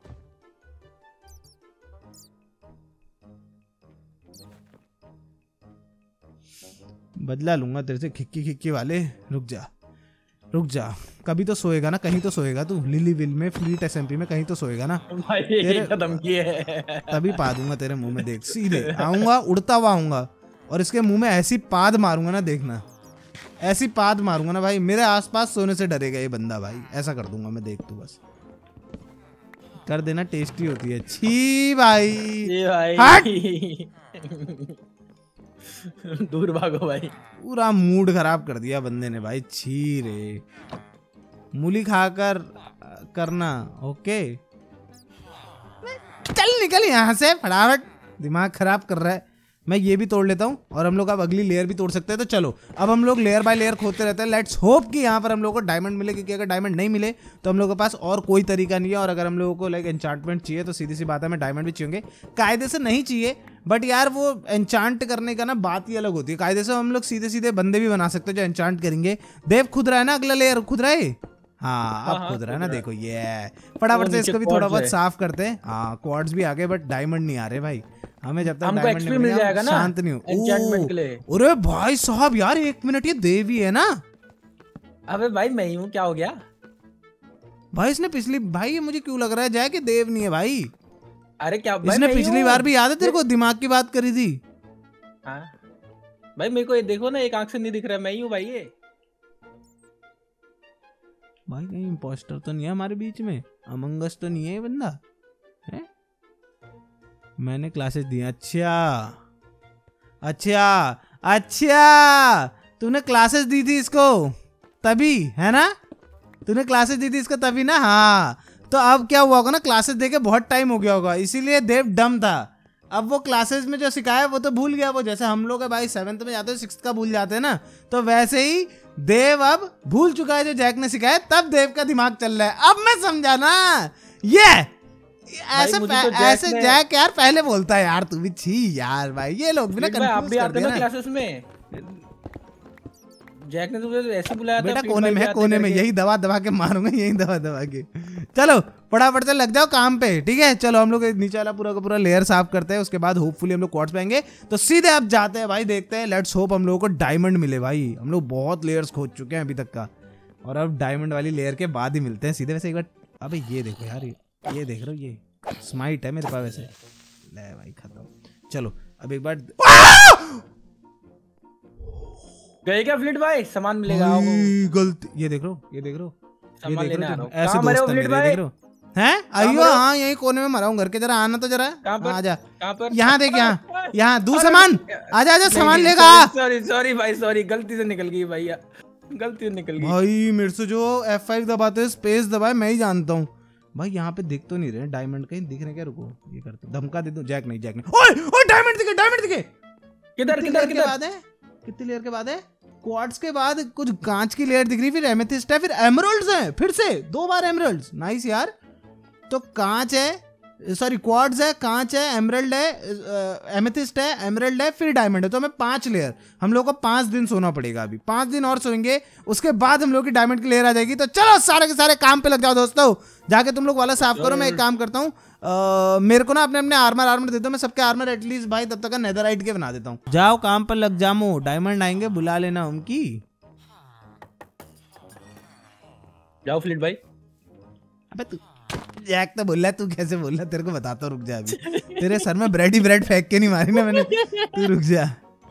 बदला लूंगा तेरे से खिक्की खिक्की वाले। रुक जा रुक जा, कभी तो सोएगा ना, कहीं तो सोएगा तू। लिली विल में फ्लीट एसएमपी में कहीं तो सोएगा ना
भाई तेरे धमकी है
तभी पा दूंगा तेरे मुंह में। देख सीधे आऊंगा उड़ता हुआ आऊंगा और इसके मुंह में ऐसी पाद मारूंगा ना, देखना ऐसी पाद मारूंगा ना भाई, मेरे आसपास सोने से डरेगा ये बंदा भाई। ऐसा कर दूंगा मैं, देख तू बस कर देना, टेस्टी होती है। छी भाई,
जी भाई।
हट
दूर भागो भाई।
पूरा मूड खराब कर दिया बंदे ने भाई। छी रे, मूली खाकर करना ओके। चल निकल यहाँ से फटाफट, दिमाग खराब कर रहा है। मैं ये भी तोड़ लेता हूँ और हम लोग अब अगली लेयर भी तोड़ सकते हैं। तो चलो अब हम लोग लेयर बाय लेयर खोदते रहते हैं। लेट्स होप कि यहाँ पर हम लोग को डायमंड मिले, क्योंकि अगर डायमंड नहीं मिले तो हम लोग के पास और कोई तरीका नहीं है। और अगर हम लोगों को लाइक एन्चांटमेंट चाहिए तो सीधी सी बात है हमें डायमंड भी चाहिए। कायदे से नहीं चाहिए बट यार वो एन्चांट करने का ना बात ही अलग होती है। कायदे से हम लोग सीधे सीधे बंदे भी बना सकते हैं जो एन्चांट करेंगे। देव खुद रहा है ना, अगला लेयर खुद रहा है। हाँ अब खुद रहा है ना, देखो ये फटाफट से इसको भी थोड़ा बहुत साफ करते हैं। हाँ क्वार्ट्ज भी आ गए बट डायमंड नहीं आ रहे भाई। हमें जब तक डायमंड नहीं मिल जाएगा ना शांत नहीं हो एन्चांटमेंट के लिए। अरे भाई साहब यार एक मिनट, ये देव ही है ना?
अबे भाई मैं ही हूँ, क्या हो गया
भाई? इसने पिछली भाई ये मुझे क्यों लग रहा है जाए कि देव नहीं है भाई।
अरे क्या भाई,
इसने पिछली बार भी याद है तेरे को दिमाग की बात करी थी।
हाँ भाई मेरे को ये देखो ना, एक आंख से नहीं दिख रहा, मैं ही हूँ भाई। ये
भाई कहीं इंपोस्टर तो नहीं है हमारे बीच में? अमंग अस तो नहीं है ये बंदा है? मैंने क्लासेस दी। अच्छा अच्छा अच्छा, तूने क्लासेस दी थी इसको तभी है ना? तूने क्लासेस दी थी इसको तभी ना? हाँ तो अब क्या हुआ होगा ना, क्लासेस देके बहुत टाइम हो गया होगा, इसीलिए देव डम था। अब वो क्लासेस में जो सिखाया वो तो भूल गया। वो जैसे हम लोग भाई सेवेंथ में जाते हैं सिक्स का भूल जाते हैं ना, तो वैसे ही देव अब भूल चुका है जो जैक ने सिखाया। तब देव का दिमाग चल रहा है। अब मैं समझा ना, ये ऐसे तो ऐसे जैक, जैक यार पहले बोलता है यार, तू भी छी यार भाई। ये लोग भी ना कंफ्यूज कर देना
क्लासेस में। जैक ने तुझे ऐसे बुलाया था
बेटा, कोने में है, कोने में यही दबा दबा के मारूंगा, यही दबा दबा के। चलो फटाफट से लग जाओ काम पे, ठीक है? चलो हम लोग नीचे वाला पूरा का पूरा लेयर साफ करते हैं, उसके बाद होपफुली हम लोग क्वार्ट्स पाएंगे। तो सीधे अब जाते हैं भाई, देखते हैं। लेट्स होप हम लोगों को डायमंड मिले भाई। हम लोग बहुत लेयर्स खोद चुके हैं अभी तक का, और अब डायमंड वाली लेयर के बाद ही मिलते हैं सीधे। वैसे एक बार अबे ये देखो यार, ये देख रहे हो, ये स्माइट है मेरे पास वैसे। ले भाई खत्म। चलो अब एक बार
गए क्या फ्लिट भाई? सामान मिलेगा
गलती। ये देख रहे हो, ये देख रहे हो,
सामान लेने आ रहा हूं।
ऐसे दोस्त हैं मेरे, देख रहे हो हैं? आइयो हाँ यही कोने में मरा हूँ घर के। जरा आना तो जरा, आजा यहाँ देख, यहाँ यहाँ दू सामान, आजा आजा सामान लेगा।
सॉरी सॉरी भाई, सॉरी गलती से निकल गई भैया, गलती से निकल गई
भाई। मेरे से जो एफ फाइव दबाते स्पेस दबाए मैं ही जानता हूँ भाई। यहाँ पे दिख तो नहीं रहे डायमंड, कहीं दिख रहे क्या? रुको ये करते, धमका दे दो। जैक नहीं, जैक नहीं। ओए ओए डायमंड दिखे, डायमंड दिखे।
किधर किधर
के बाद है? कितनी लेयर के बाद है? क्वार्ट्स के बाद कुछ कांच की लेयर दिख रही, फिर एमेथिस्ट है, फिर एमराल्ड्स है, फिर से दो बार एमराल्ड्स। नाइस यार। तो कांच है, सॉरी क्वार्ट्स है, कांच है, एमराल्ड है, एमेथिस्ट है, एमराल्ड है, फिर डायमंड है। तो हमें पांच लेयर, हम लोग को पांच दिन सोना पड़ेगा। अभी पांच दिन और सोएंगे, उसके बाद हम लोग की डायमंड की लेयर आ जाएगी। तो चलो सारे के सारे काम पे लग जाओ दोस्तों। जाके तुम लोग वाला साफ करो। मैं एक काम करता हूँ, Uh, मेरे को ना अपने अपने आर्मर आर्मर दे दो, मैं सबके आर्मर एटलीस्ट भाई तब तक का नेदरराइट के बना देता हूँ। जाओ काम पर लग जामो, डायमंड आएंगे बुला लेना उनकी।
जाओ फ्लिट भाई।
अबे तू जैक तो बोल रहा है, तू कैसे बोल रहा है? तेरे को बताता हूँ, रुक जा अभी। तेरे सर में ब्रेड ही ब्रेड फेंक के नहीं मारी ना मैंने, तू रुक जा।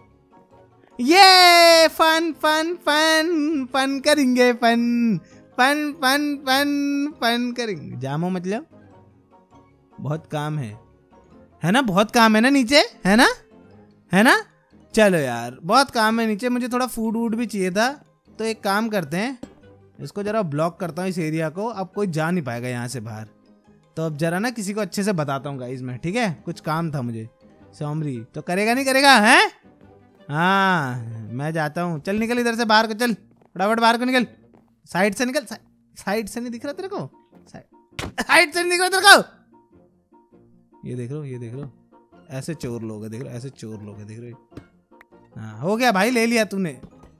ये फन फन फन फन करेंगे, fun fun fun fun fun करेंगे। जामो मतलब बहुत काम है है ना? बहुत काम है ना नीचे, है ना? है ना? चलो यार, बहुत काम है नीचे। मुझे थोड़ा फूड वूड भी चाहिए था, तो एक काम करते हैं, इसको जरा ब्लॉक करता हूँ इस एरिया को। अब कोई जा नहीं पाएगा यहाँ से बाहर, तो अब जरा ना किसी को अच्छे से बताता हूँ गाइस मैं, ठीक है? कुछ काम था मुझे। सोमरी तो करेगा नहीं करेगा, है? हाँ मैं जाता हूँ। चल निकल इधर से बाहर को, चल फटाफट बाहर को निकल। साइड से निकल, साइड से नहीं दिख रहा तेरे को? साइड से नहीं दिख रहा तेरे को? ये देख लो, ये देख लो, ऐसे चोर लोग है, देख लो ऐसे चोर लोग है, देख रहे हो? हाँ हो गया भाई, ले लिया तूने।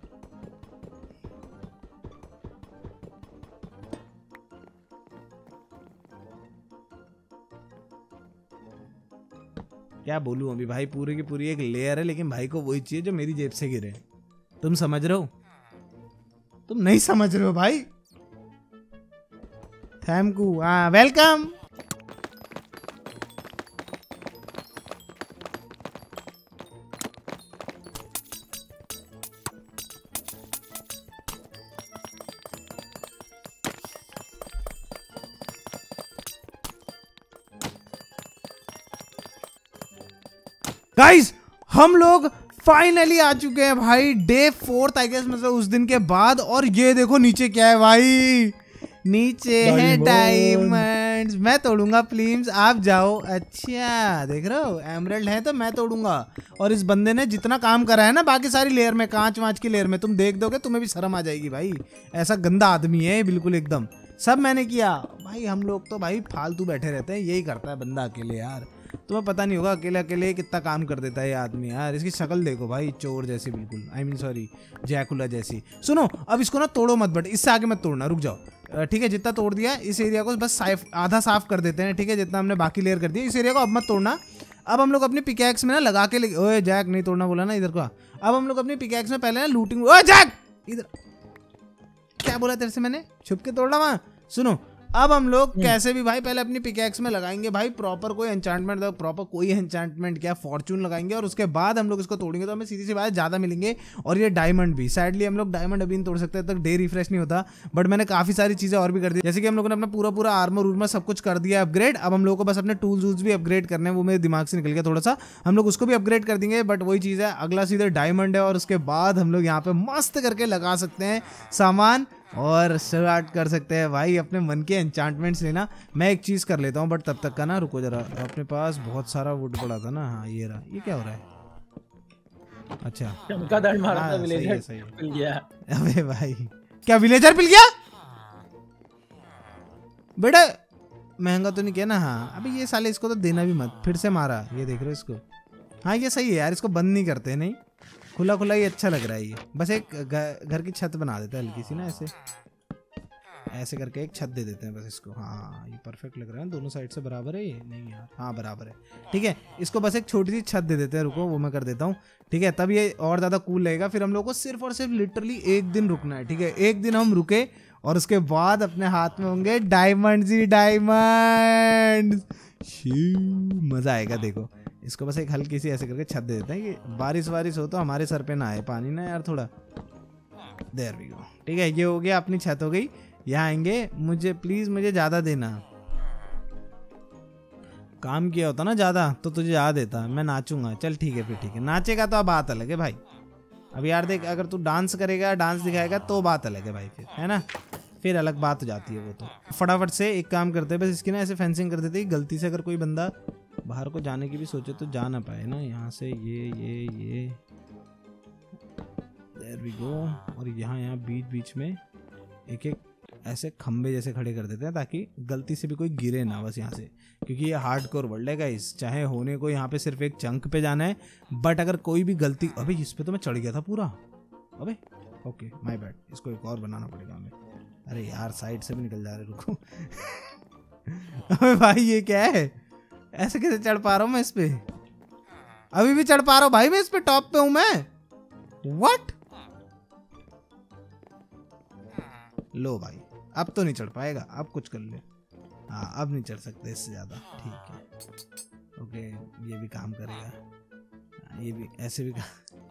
क्या बोलूं अभी भाई, पूरी की पूरी एक लेयर है, लेकिन भाई को वही चाहिए जो मेरी जेब से गिरे। तुम समझ रहे हो? तुम नहीं समझ रहे हो भाई। थैंक यू, हाँ वेलकम। गाइस हम लोग फाइनली आ चुके हैं भाई, डे फोर्थ आई गेस, मतलब उस दिन के बाद। और ये देखो नीचे क्या है भाई, नीचे है डायमंड्स। मैं तोड़ूंगा प्लीज, आप जाओ। अच्छा देख रहे हो, एमरल्ड है तो मैं तोड़ूंगा। और इस बंदे ने जितना काम करा है ना बाकी सारी लेयर में, कांच वांच की लेयर में, तुम देख दोगे तुम्हें भी शर्म आ जाएगी भाई। ऐसा गंदा आदमी है बिल्कुल एकदम, सब मैंने किया भाई। हम लोग तो भाई फालतू बैठे रहते हैं, यही करता है बंदा अकेले यार। तुम्हें पता नहीं होगा अकेले अकेले कितना काम कर देता है ये आदमी यार। इसकी शक्ल देखो भाई, चोर जैसी बिल्कुल, आई मीन सॉरी जैकुला जैसी। सुनो अब इसको ना तोड़ो मत, बट इससे आगे मत तोड़ना, रुक जाओ ठीक है? जितना तोड़ दिया इस एरिया को बस साफ, आधा साफ कर देते हैं ठीक है? जितना हमने बाकी लेयर कर दिया इस एरिया को अब मत तोड़ना। अब हम लोग अपनी पिकैक्स में ना लगा के ले, ओए जैक नहीं तोड़ना बोला ना इधर का। अब हम लोग अपनी पिकैक्स में पहले ना लूटिंग, ओए जैक इधर क्या बोला तेरे से मैंने? छुप के तोड़ना वहां। सुनो अब हम लोग कैसे भी भाई पहले अपनी पिकैक्स में लगाएंगे भाई प्रॉपर कोई एन्चांटमेंट, प्रॉपर कोई एन्चांटमेंट क्या फॉर्चून लगाएंगे, और उसके बाद हम लोग इसको तोड़ेंगे तो हमें सीधी सी बात ज्यादा मिलेंगे। और ये डायमंड भी, सैडली हम लोग डायमंड अभी नहीं तोड़ सकते, तक डे रिफ्रेश नहीं होता। बट मैंने काफी सारी चीजें और भी कर दी, जैसे कि हम लोगों ने अपना पूरा पूरा आर्मर उर्मर सब कुछ कर दिया अपग्रेड। अब हम लोगों को बस अपने टूल्स वूल्स भी अपग्रेड करने हैं, वो मेरे दिमाग से निकल गया थोड़ा सा, हम लोग उसको भी अपग्रेड कर देंगे। बट वही चीज है, अगला सीधे डायमंड है, और उसके बाद हम लोग यहाँ पे मस्त करके लगा सकते हैं सामान और स्टार्ट कर सकते हैं भाई अपने मन के एन्चांटमेंट्स लेना। मैं एक चीज कर लेता हूँ, बट तब तक का ना रुको जरा, अपने पास बहुत सारा वुड पड़ा था ना। हाँ ये रहा, ये क्या हो रहा है? अच्छा
चमगादड़ मारा था, विलेजर
सही है,
पिल गया।
अबे भाई क्या विलेजर पिल गया? बेटा महंगा तो नहीं किया ना? हाँ अबे ये साले, इसको तो देना भी मत, फिर से मारा। ये देख रहे हो इसको? हाँ ये सही है यार, इसको बंद नहीं करते, नहीं खुला खुला ही अच्छा लग रहा है ये। बस एक घर की छत बना देता है हल्की सी ना, ऐसे ऐसे करके एक छत दे देते हैं बस इसको। हाँ ये परफेक्ट लग रहा है, दोनों साइड से बराबर है ये, नहीं यार हाँ बराबर है ठीक है। इसको बस एक छोटी सी छत दे देते हैं, रुको वो मैं कर देता हूँ ठीक है, तब ये और ज़्यादा कूल लगेगा। फिर हम लोग को सिर्फ और सिर्फ लिटरली एक दिन रुकना है ठीक है? एक दिन हम रुके और उसके बाद अपने हाथ में होंगे डायमंड ही डायमंड। मज़ा आएगा। देखो इसको बस एक हल्की सी ऐसे करके छत दे देते हैं कि बारिश वारिश हो तो हमारे सर पे ना आए पानी ना यार थोड़ा। देयर वी गो ठीक है, ये हो गया, अपनी छत हो गई। यहाँ आएंगे, मुझे प्लीज मुझे ज्यादा देना। काम किया होता ना ज्यादा तो तुझे याद देता, मैं नाचूंगा। चल ठीक है फिर, ठीक है नाचेगा तो अब बात अलग है भाई। अब यार देख, अगर तू डांस करेगा डांस दिखाएगा तो बात अलग है भाई, फिर है ना, फिर अलग बात हो जाती है वो तो। फटाफट से एक काम करते हैं, बस इसकी ना ऐसे फेंसिंग कर देते हैं, गलती से अगर कोई बंदा बाहर को जाने की भी सोचे तो जा ना पाए ना। यहाँ से ये ये ये देयर वी गो। और यहाँ यहाँ बीच बीच में एक एक ऐसे खंबे जैसे खड़े कर देते हैं ताकि गलती से भी कोई गिरे ना बस यहाँ से, क्योंकि ये हार्डकोर वर्ल्ड है गाइस। चाहे होने को यहाँ पे सिर्फ एक चंक पे जाना है, बट अगर कोई भी गलती, अबे इस पे तो मैं चढ़ गया था पूरा, अबे ओके माय बैड, इसको एक और बनाना पड़ेगा हमें। अरे यार साइड से भी निकल जा रहे, रुको अबे भाई ये क्या है, ऐसे कैसे चढ़ पा रहा हूँ मैं इस पे? अभी भी चढ़ पा रहा हूँ भाई मैं इस पे, टॉप पे हूँ मैं। व्हाट? लो भाई अब तो नहीं चढ़ पाएगा, अब कुछ कर ले। हाँ अब नहीं चढ़ सकते इससे ज्यादा, ठीक है ओके। ये भी काम करेगा, ये भी ऐसे भी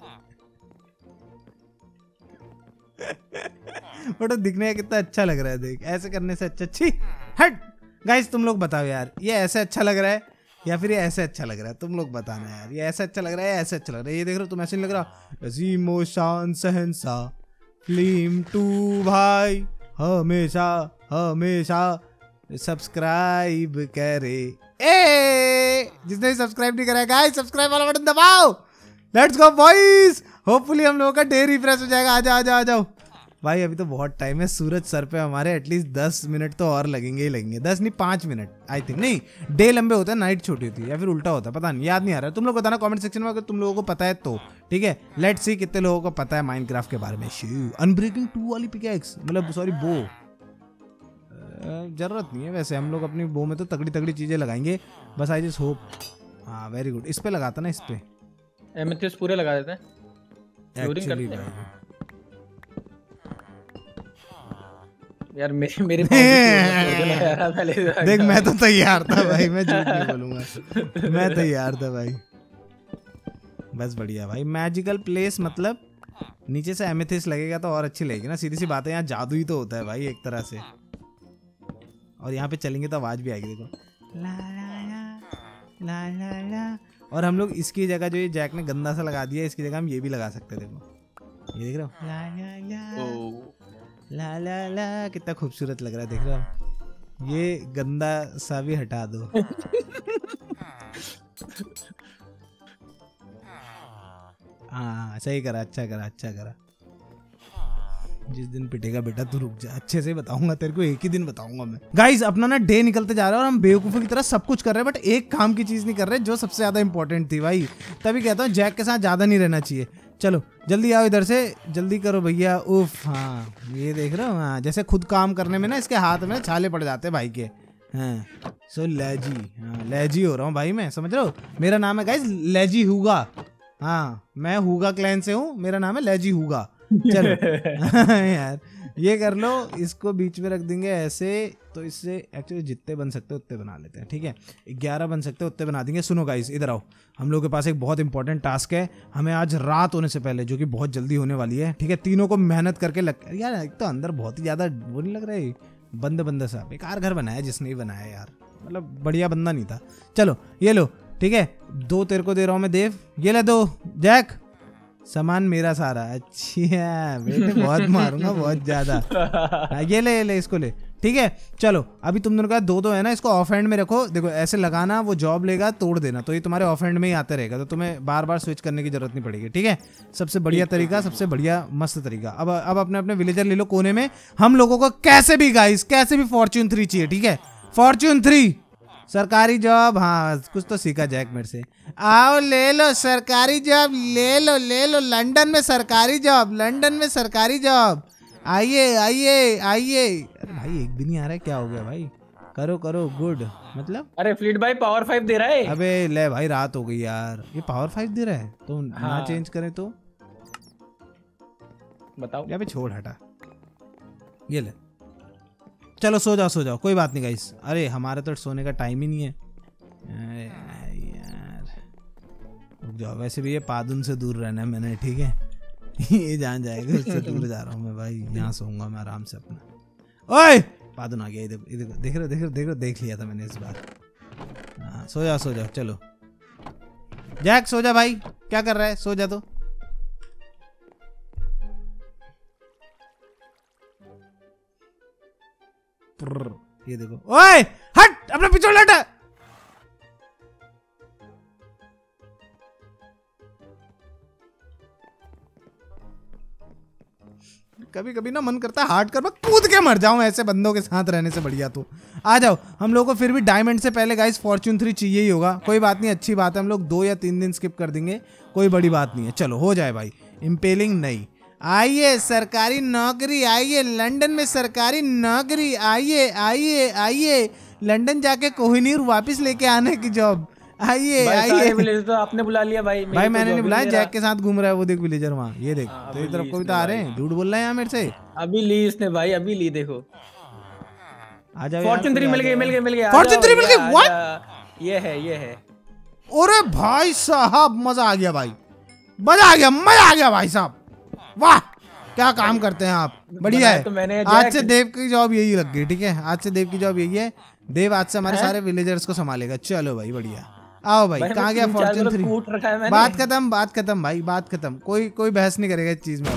बट दिखने का कितना अच्छा लग रहा है, देख ऐसे करने से अच्छा। छी हट गाइस, तुम लोग बताओ यार, ये ऐसे अच्छा लग रहा है या फिर ये ऐसे अच्छा लग रहा है? तुम लोग बताना यार, ये ऐसे अच्छा लग रहा है या ऐसे अच्छा लग रहा है? ये देख रहे हो तुम, ऐसे नहीं लग रहा? अजीमो शान शहंसा फिल्म टू भाई, हमेशा हमेशा सब्सक्राइब करे। ए जिसने भी सब्सक्राइब नहीं करा गाइस, सब्सक्राइब वाला बटन दबाओ। लेट्स गो बॉयज, होपफुली हम लोगों का डे रिफ्रेश हो जाएगा। आ जाओ आ जाओ आ जाओ भाई, अभी तो बहुत टाइम है। सूरज सर पे हमारे एटलीस्ट दस मिनट तो और लगेंगे ही लगेंगे। दस नहीं पाँच मिनट आई थिंक। नहीं, डे लंबे होते हैं, नाइट छोटी होती है, या फिर उल्टा होता है, पता नहीं, याद नहीं आ रहा है। तुम लोग बताना कमेंट सेक्शन में अगर तुम लोगों को पता है तो, ठीक है। लेट्स सी कितने लोगों को पता है माइनक्राफ्ट के बारे में। अनब्रेकिंग टू वाली पिकैक्स, मतलब सॉरी बो, जरूरत नहीं है वैसे। हम लोग अपनी बो में तो तगड़ी तगड़ी चीजें लगाएंगे, बस आई जस्ट होप। हाँ वेरी गुड, इस पे लगाता ना, इस पे
एमेथिस्ट पूरे लगा देते हैं।
एक्चुअली
यार मेरे मेरे
देख मैं तो तैयार था भाई, मैं झूठ नहीं बोलूंगा, मैं तैयार था भाई। बस बढ़िया भाई। मैजिकल प्लेस मतलब नीचे से एमेथिस्ट लगेगा तो और अच्छी लगेगी ना, सीधी सी बात है। यहाँ जादू ही तो होता है भाई एक तरह से। और यहाँ पे चलेंगे तो आवाज भी आएगी, देखो ला ला ला ला ला ला। और हम लोग इसकी जगह जो ये जैक ने गंदा सा लगा दिया, इसकी जगह हम ये भी लगा सकते हैं। देखो ये देख रहे हो, ला ला ला ला ला ला, कितना खूबसूरत लग रहा है, देख रहे हो। ये गंदा सा भी हटा दो। हाँ सही करा, अच्छा करा अच्छा करा। जिस दिन पिटेगा बेटा तू रुक जा, अच्छे से बताऊंगा तेरे को, एक ही दिन बताऊंगा मैं। गाइस अपना ना डे निकलते जा रहा है और हम बेवकूफों की तरह सब कुछ कर रहे हैं, बट एक काम की चीज नहीं कर रहे जो सबसे ज्यादा इंपॉर्टेंट थी भाई। तभी कहता हूँ जैक के साथ ज्यादा नहीं रहना चाहिए। चलो जल्दी आओ इधर से, जल्दी करो भैया। उफ हाँ ये देख रहे हो, हाँ जैसे खुद काम करने में ना इसके हाथ में छाले पड़ जाते हैं भाई के। हाँ सो लेजी, हाँ लेजी हो रहा हूँ भाई मैं, समझ रहे हो। मेरा नाम है गाइस लेजी हुगा। हाँ मैं हुगा क्लैन से हूँ, मेरा नाम है लेजी हुगा। चलो यार ये कर लो, इसको बीच में रख देंगे ऐसे, तो इससे एक्चुअली जितने बन सकते हैं उतने बना लेते हैं, ठीक है। ग्यारह बन सकते हैं उतने बना देंगे। सुनो गाइस इधर आओ, हम लोग के पास एक बहुत इंपॉर्टेंट टास्क है। हमें आज रात होने से पहले, जो कि बहुत जल्दी होने वाली है, ठीक है, तीनों को मेहनत करके लग यार। एक तो अंदर बहुत ही ज्यादा वो नहीं लग रहा है, बंद बंद सा बेकार घर बनाया जिसने ही बनाया यार, मतलब बढ़िया बंदा नहीं था। चलो ये लो, ठीक है, दो तेरे को दे रहा हूँ मैं देव, ये ले दो जैक, सामान मेरा सारा। अच्छा बेटे बहुत मारूंगा बहुत ज्यादा। ये ले ये ले इसको ले, ठीक है। चलो अभी तुम दोनों का दो दो है ना, इसको ऑफ हैंड में रखो। देखो ऐसे लगाना, वो जॉब लेगा तोड़ देना, तो ये तुम्हारे ऑफ हैंड में ही आते रहेगा, तो तुम्हें बार बार स्विच करने की जरूरत नहीं पड़ेगी, ठीक है। सबसे बढ़िया तरीका, सबसे बढ़िया मस्त तरीका। अब अब अपने अपने विलेजर ले लो कोने में। हम लोगों को कैसे भी गाइस, कैसे भी फॉर्च्यून थ्री चाहिए, ठीक है। फॉर्च्यून थ्री सरकारी जॉब, हाँ कुछ तो सीखा जैक मेरे से। आओ ले लो सरकारी जॉब, ले लो ले लो, लंदन में सरकारी जॉब, लंदन में सरकारी जॉब। आइए आइए आइए। अरे भाई एक भी नहीं आ रहा है, क्या हो गया भाई? करो करो गुड, मतलब
अरे फ्लीट भाई पावर फाइव दे रहा है।
अबे ले भाई रात हो गई यार, ये पावर फाइव दे रहा है तो हाँ। ना चेंज करें तो
बताओ।
या छोड़ हटा, ये ले। चलो सो जाओ सो जाओ, कोई बात नहीं गाइस। अरे हमारे तो सोने का टाइम ही नहीं है यार, रुक जाओ। वैसे भी ये पादुन से दूर रहना है मैंने, ठीक है। ये जान जाएगा, उससे दूर जा रहा हूँ मैं भाई। यहाँ सोऊंगा मैं आराम से अपना। ओए पादुन आ गया, इधर इधर देख रहे देख रहे देख रहे देख लिया था मैंने इस बार। हाँ सो जाओ सो जाओ। चलो जैक सो जा भाई, क्या कर रहा है, सो जा तो। ये देखो, ओए हट, अपना पिछोड़ हटा। कभी कभी ना मन करता है हार्ड कर मैं कूद के मर जाऊं ऐसे बंदों के साथ रहने से बढ़िया। तो आ जाओ, हम लोगों को फिर भी डायमंड से पहले गाइस फॉर्च्यून थ्री चाहिए ही होगा। कोई बात नहीं, अच्छी बात है, हम लोग दो या तीन दिन स्किप कर देंगे, कोई बड़ी बात नहीं है। चलो हो जाए भाई। इम्पेलिंग नहीं, आइए सरकारी नौकरी, आइए लंदन में सरकारी नौकरी, आइए आइए आइए लंदन जाके कोहिनूर वापस लेके आने की जॉब। आइए आइए।
तो आपने बुला लिया भाई।
भाई मैंने नहीं बुलाया, जैक के साथ घूम रहा है वो, देख विलेजर वहाँ, ये देख तेरी तरफ को भी तो आ रहे हैं। झूठ बोल रहे हैं यहाँ मेरे से।
अभी ली इसने भाई, अभी ली देखो।
आ जाओ
फॉर्चून थ्री मिल गई मिल गई मिल गई
फॉर्चून थ्री मिल गई व्हाट
ये है ये है
अरे भाई साहब मजा आ गया भाई मजा आ गया मजा आ गया भाई साहब वाह क्या काम करते हैं आप बढ़िया है
तो मैंने
आज से देव की जॉब यही लग गई ठीक है आज से देव की जॉब यही है देव आज से हमारे सारे विलेजर्स को संभालेगा चलो भाई बढ़िया आओ भाई कहाँ गया फॉर्चून थ्री बात खत्म बात खत्म भाई बात खत्म कोई कोई बहस नहीं करेगा इस चीज में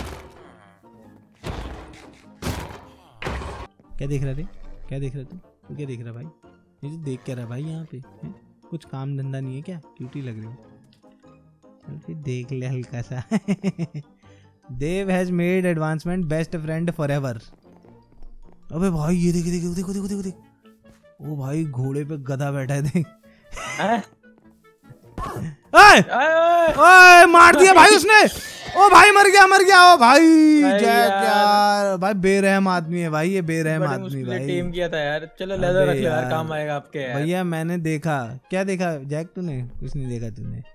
क्या देख रहा थे क्या देख रहा तू तू क्या देख रहा भाई ये जो देख क्या रहा भाई यहाँ पे है? कुछ काम धंधा नहीं है क्या क्यूटी लग रही है फिर देख ले हल्का सा Dev has made advancement best friend forever अबे भाई ये देख देखो देखो देखो देखो देख ओ भाई घोड़े पे गधा बैठा है देख ओए ओए मार दिया भाई उसने ओ भाई मर गया मर गया ओ भाई जैक यार भाई बेरहम आदमी है भाई ये बेरहम आदमी भाई
टीम किया था यार चलो लेदर रख लो यार काम आएगा आपके यार
भैया मैंने देखा क्या देखा जैक तूने कुछ नहीं देखा तूने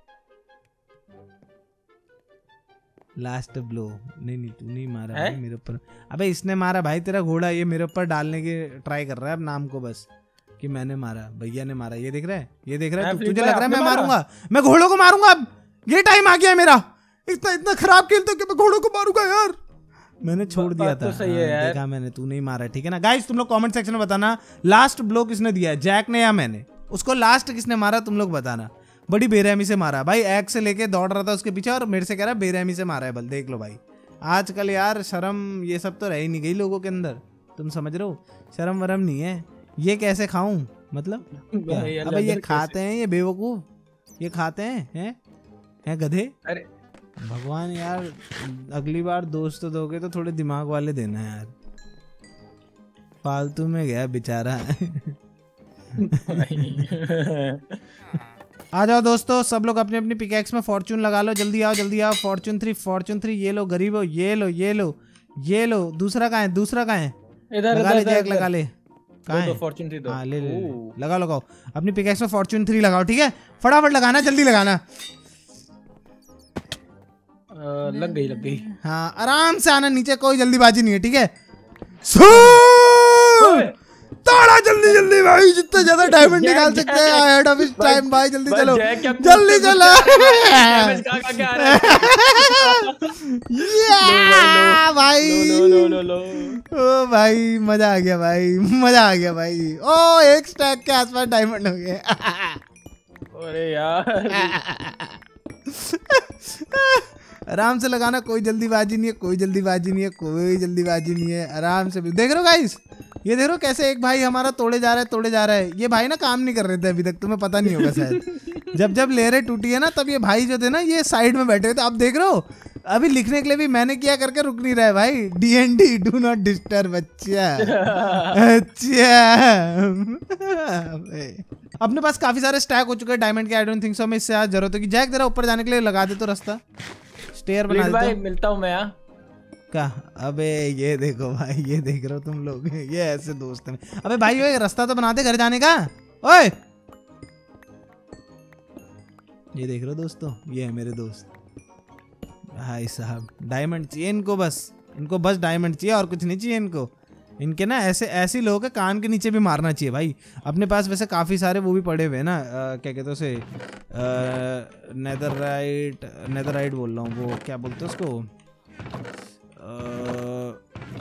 लास्ट ब्लो नहीं नहीं तू नहीं मारा भाई मेरे ऊपर अबे इसने मारा भाई तेरा घोड़ा ये मेरे ऊपर डालने की ट्राई कर रहा है अब नाम को बस कि मैंने मारा भैया ने मारा ये देख रहा है ये देख रहा है तुझे लग रहा है मैं मारूंगा मैं घोड़ों को मारूंगा अब ये टाइम आ गया है मेरा इतना इतना खराब खेलते कि मैं घोड़ों को मारूंगा यार मैंने छोड़ दिया था
तो सही है यार।
देखा मैंने तू नहीं मारा ठीक है ना गाइस तुम लोग कमेंट सेक्शन में बताना लास्ट ब्लो किसने दिया है जैक ने या मैंने उसको लास्ट किसने मारा तुम लोग बताना बड़ी बेरहमी से मारा भाई एग से लेके दौड़ रहा था उसके पीछे और मेरे से कह रहा है बेरहमी से मारा है बल देख लो भाई आजकल यार शर्म ये सब तो रह ही नहीं गई लोगों के अंदर तुम समझ रहे हो शर्म वरम नहीं है ये कैसे खाऊं मतलब अबे ये खाते हैं ये बेवकूफ ये खाते हैं हैं हैं गधे अरे भगवान यार अगली बार दोस्त तो दोगे तो थोड़े दिमाग वाले देना यार फालतू में गया बेचारा आ जाओ दोस्तों सब लोग अपनी अपनी पिकैक्स में फॉर्चून लगा लो जल्दी आओ जल्दी आओ फॉर्चून थ्री फॉर्चून थ्री ये लो गरीबो ये लो ये लो ये लो दूसरा कहाँ है दूसरा कहाँ है
इधर
लगा ले जैक लगा ले कहाँ है
फॉर्चून थ्री दो
हाँ ले ले लगाओ लगाओ अपनी पिकैक्स में फॉर्चून थ्री लगाओ ठीक है फटाफट लगाना जल्दी लगाना
लग गई लग गई
हाँ आराम से आना नीचे कोई जल्दीबाजी नहीं है ठीक है ताड़ा जल्दी जल्दी भाई जितना ज्यादा डायमंड निकाल सकते हैं अहेड ऑफ टाइम भाई जल्दी चलो जल्दी चलो भाई ओ भाई मजा आ गया भाई मजा आ गया भाई ओ एक स्टैक के आसपास डायमंड हो गए
अरे यार
आराम से लगाना कोई जल्दीबाजी नहीं है कोई जल्दीबाजी नहीं है कोई जल्दीबाजी नहीं है आराम से देख रहे हो गाइस ये देख रहे हो कैसे एक भाई हमारा तोड़े जा रहा है तोड़े जा रहा है ये भाई ना काम नहीं कर रहे थे अभी तक तुम्हें पता नहीं होगा शायद जब जब लेरे टूटी है ना तब ये भाई जो थे ना ये साइड में बैठे थे आप देख रहे हो अभी लिखने के लिए भी मैंने किया करके रुक नहीं रहा है भाई D N D do not disturb अच्छा अच्छा अपने पास काफी सारे स्टैक हो चुके हैं डायमंड के आई डोंट थिंक सो हमें इससे आज जरूरत होगी जैक जरा ऊपर जाने के लिए लगा दे तो रास्ता स्टेयर बना देता हूं मिलता हूं मैं यार का अबे ये देखो भाई ये देख रहे हो तुम लोग ये ऐसे दोस्त हैं अबे भाई ये रास्ता तो बना दे घर जाने का ओए ये देख रहे हो दोस्तों ये है मेरे दोस्त भाई साहब डायमंड चाहिए इनको बस इनको बस डायमंड चाहिए और कुछ नहीं चाहिए इनको इनके ना ऐसे ऐसे लोग हैं कान के नीचे भी मारना चाहिए भाई अपने पास वैसे काफ़ी सारे वो भी पड़े हुए हैं ना क्या कहते हैं उसे नेदरराइट नेदरराइट बोल रहा हूँ वो क्या बोलते हैं उसको आ,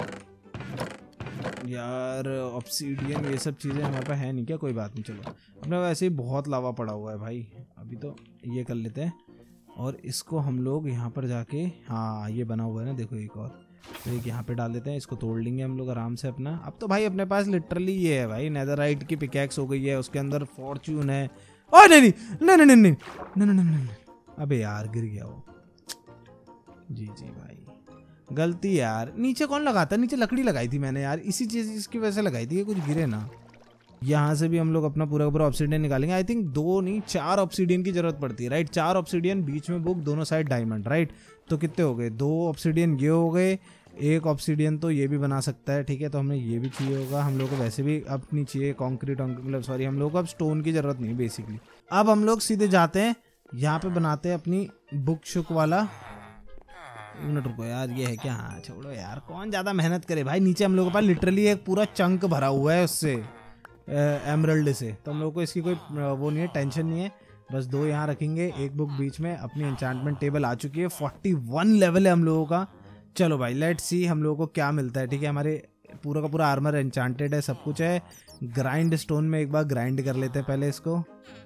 यार ऑब्सीडियन ये सब चीज़ें हमारे पास है नहीं क्या कोई बात नहीं चलो अपने वैसे ही बहुत लावा पड़ा हुआ है भाई अभी तो ये कर लेते हैं और इसको हम लोग यहाँ पर जाके हाँ ये बना हुआ है ना देखो एक और तो एक यहाँ पे डाल देते हैं इसको तोड़ लेंगे हम लोग आराम से अपना अब तो भाई अपने पास लिटरली ये है भाई नेदरराइट की पिकैक्स हो गई है उसके अंदर फॉर्च्यून है ओ नहीं नहीं नहीं नहीं नहीं नहीं नहीं नहीं अबे यार गिर गया वो जी जी भाई गलती यार नीचे कौन लगाता नीचे लकड़ी लगाई थी मैंने यार इसी चीज इसकी वजह से लगाई थी कि कुछ गिरे ना यहाँ से भी हम लोग अपना पूरा पूरा ऑब्सीडियन निकालेंगे आई थिंक दो नहीं चार ऑब्सीडियन की जरूरत पड़ती है राइट चार ऑब्सीडियन बीच में बुक दोनों साइड डायमंड राइट तो कितने हो गए दो ऑब्सीडियन ये हो गए एक ऑब्सीडियन तो ये भी बना सकता है ठीक है तो हमें ये भी चाहिए होगा हम लोग को वैसे भी अब नहीं चाहिए कॉन्क्रीट मतलब सॉरी हम लोग को अब स्टोन की जरूरत नहीं बेसिकली अब हम लोग सीधे जाते हैं यहाँ पे बनाते हैं अपनी बुक शुक वाला मिनट रुको यार ये है क्या हाँ छोड़ो यार कौन ज्यादा मेहनत करे भाई नीचे हम लोगों के पास लिटरली एक पूरा चंक भरा हुआ है उससे एमरल्ड से, तो हम लोग को इसकी कोई वो नहीं है, टेंशन नहीं है। बस दो यहाँ रखेंगे, एक बुक बीच में। अपनी एन्चांटमेंट टेबल आ चुकी है, इकतालीस लेवल है हम लोगों का। चलो भाई लेट्स सी हम लोगों को क्या मिलता है। ठीक है, हमारे पूरा का पूरा आर्मर एन्चांटेड है, सब कुछ है। ग्राइंड स्टोन में एक बार ग्राइंड कर लेते हैं पहले इसको।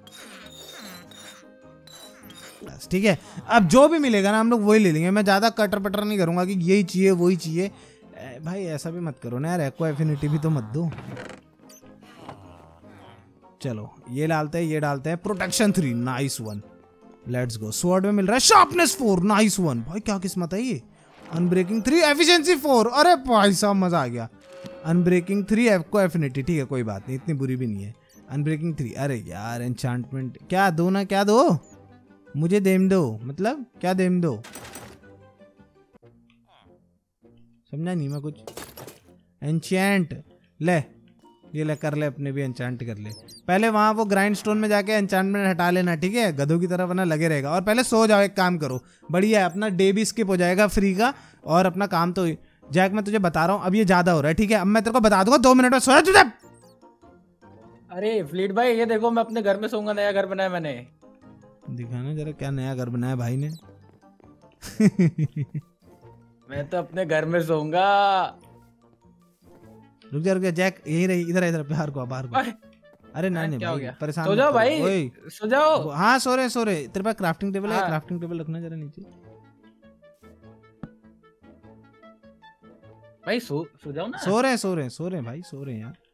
बस ठीक है, अब जो भी मिलेगा ना हम लोग वही ले लेंगे। मैं ज़्यादा कटर पटर नहीं करूँगा कि यही चाहिए वही चाहिए। भाई ऐसा भी मत करो ना यार, एक्वा एफिनिटी भी तो मत दो। चलो ये डालते हैं, ये डालते हैं। Protection three, nice one, let's go. Sword में मिल रहा है शार्पनेस फोर, नाइस वन। भाई क्या किस्मत है ये। अनब्रेकिंग थ्री, एफिशिएंसी फोर, अरे भाई साहब मजा आ गया। अनब्रेकिंग थ्री, एक्वा एफिनिटी, ठीक है कोई बात नहीं, इतनी बुरी भी नहीं है। अनब्रेकिंग थ्री, अरे यार एन्चांटमेंट क्या दो ना, क्या दो मुझे, देम दो, मतलब क्या देम दो, समझा नहीं मैं कुछ। एन्चेंट ले, ये ले कर ले, अपने भी एन्चांट कर ले। पहले वहां वो ग्राइंड स्टोन में जाके एन्चांटमेंट हटा लेना, ठीक है, गधों की तरह वरना लगे रहेगा। और पहले सो जाओ, एक काम करो, बढ़िया है, अपना डे भी स्किप हो जाएगा फ्री का, और अपना काम तो। जैक मैं तुझे बता रहा हूँ, अब ये ज्यादा हो रहा है, ठीक है, अब मैं तेरे को बता दूंगा, दो मिनट में सोया तुझे।
अरे फ्लीट भाई ये देखो, मैं अपने घर में सोऊंगा, नया घर बनाया मैंने।
दिखाना जरा क्या नया घर बनाया भाई ने।
मैं तो अपने घर में सोऊंगा।
रुक जा रुक जा जैक, यही रही, इधर इधर बाहर को बाहर को। अरे नहीं नहीं भाई, परेशान
सो जाओ भाई, सो जाओ।
हाँ सो रहे सो रहे। तेरे पास क्राफ्टिंग टेबल है? क्राफ्टिंग टेबल रखना जरा नीचे
भाई। सो सो जाओ ना।
सो रहे सो रहे सो रहे भाई, सो रहे यार।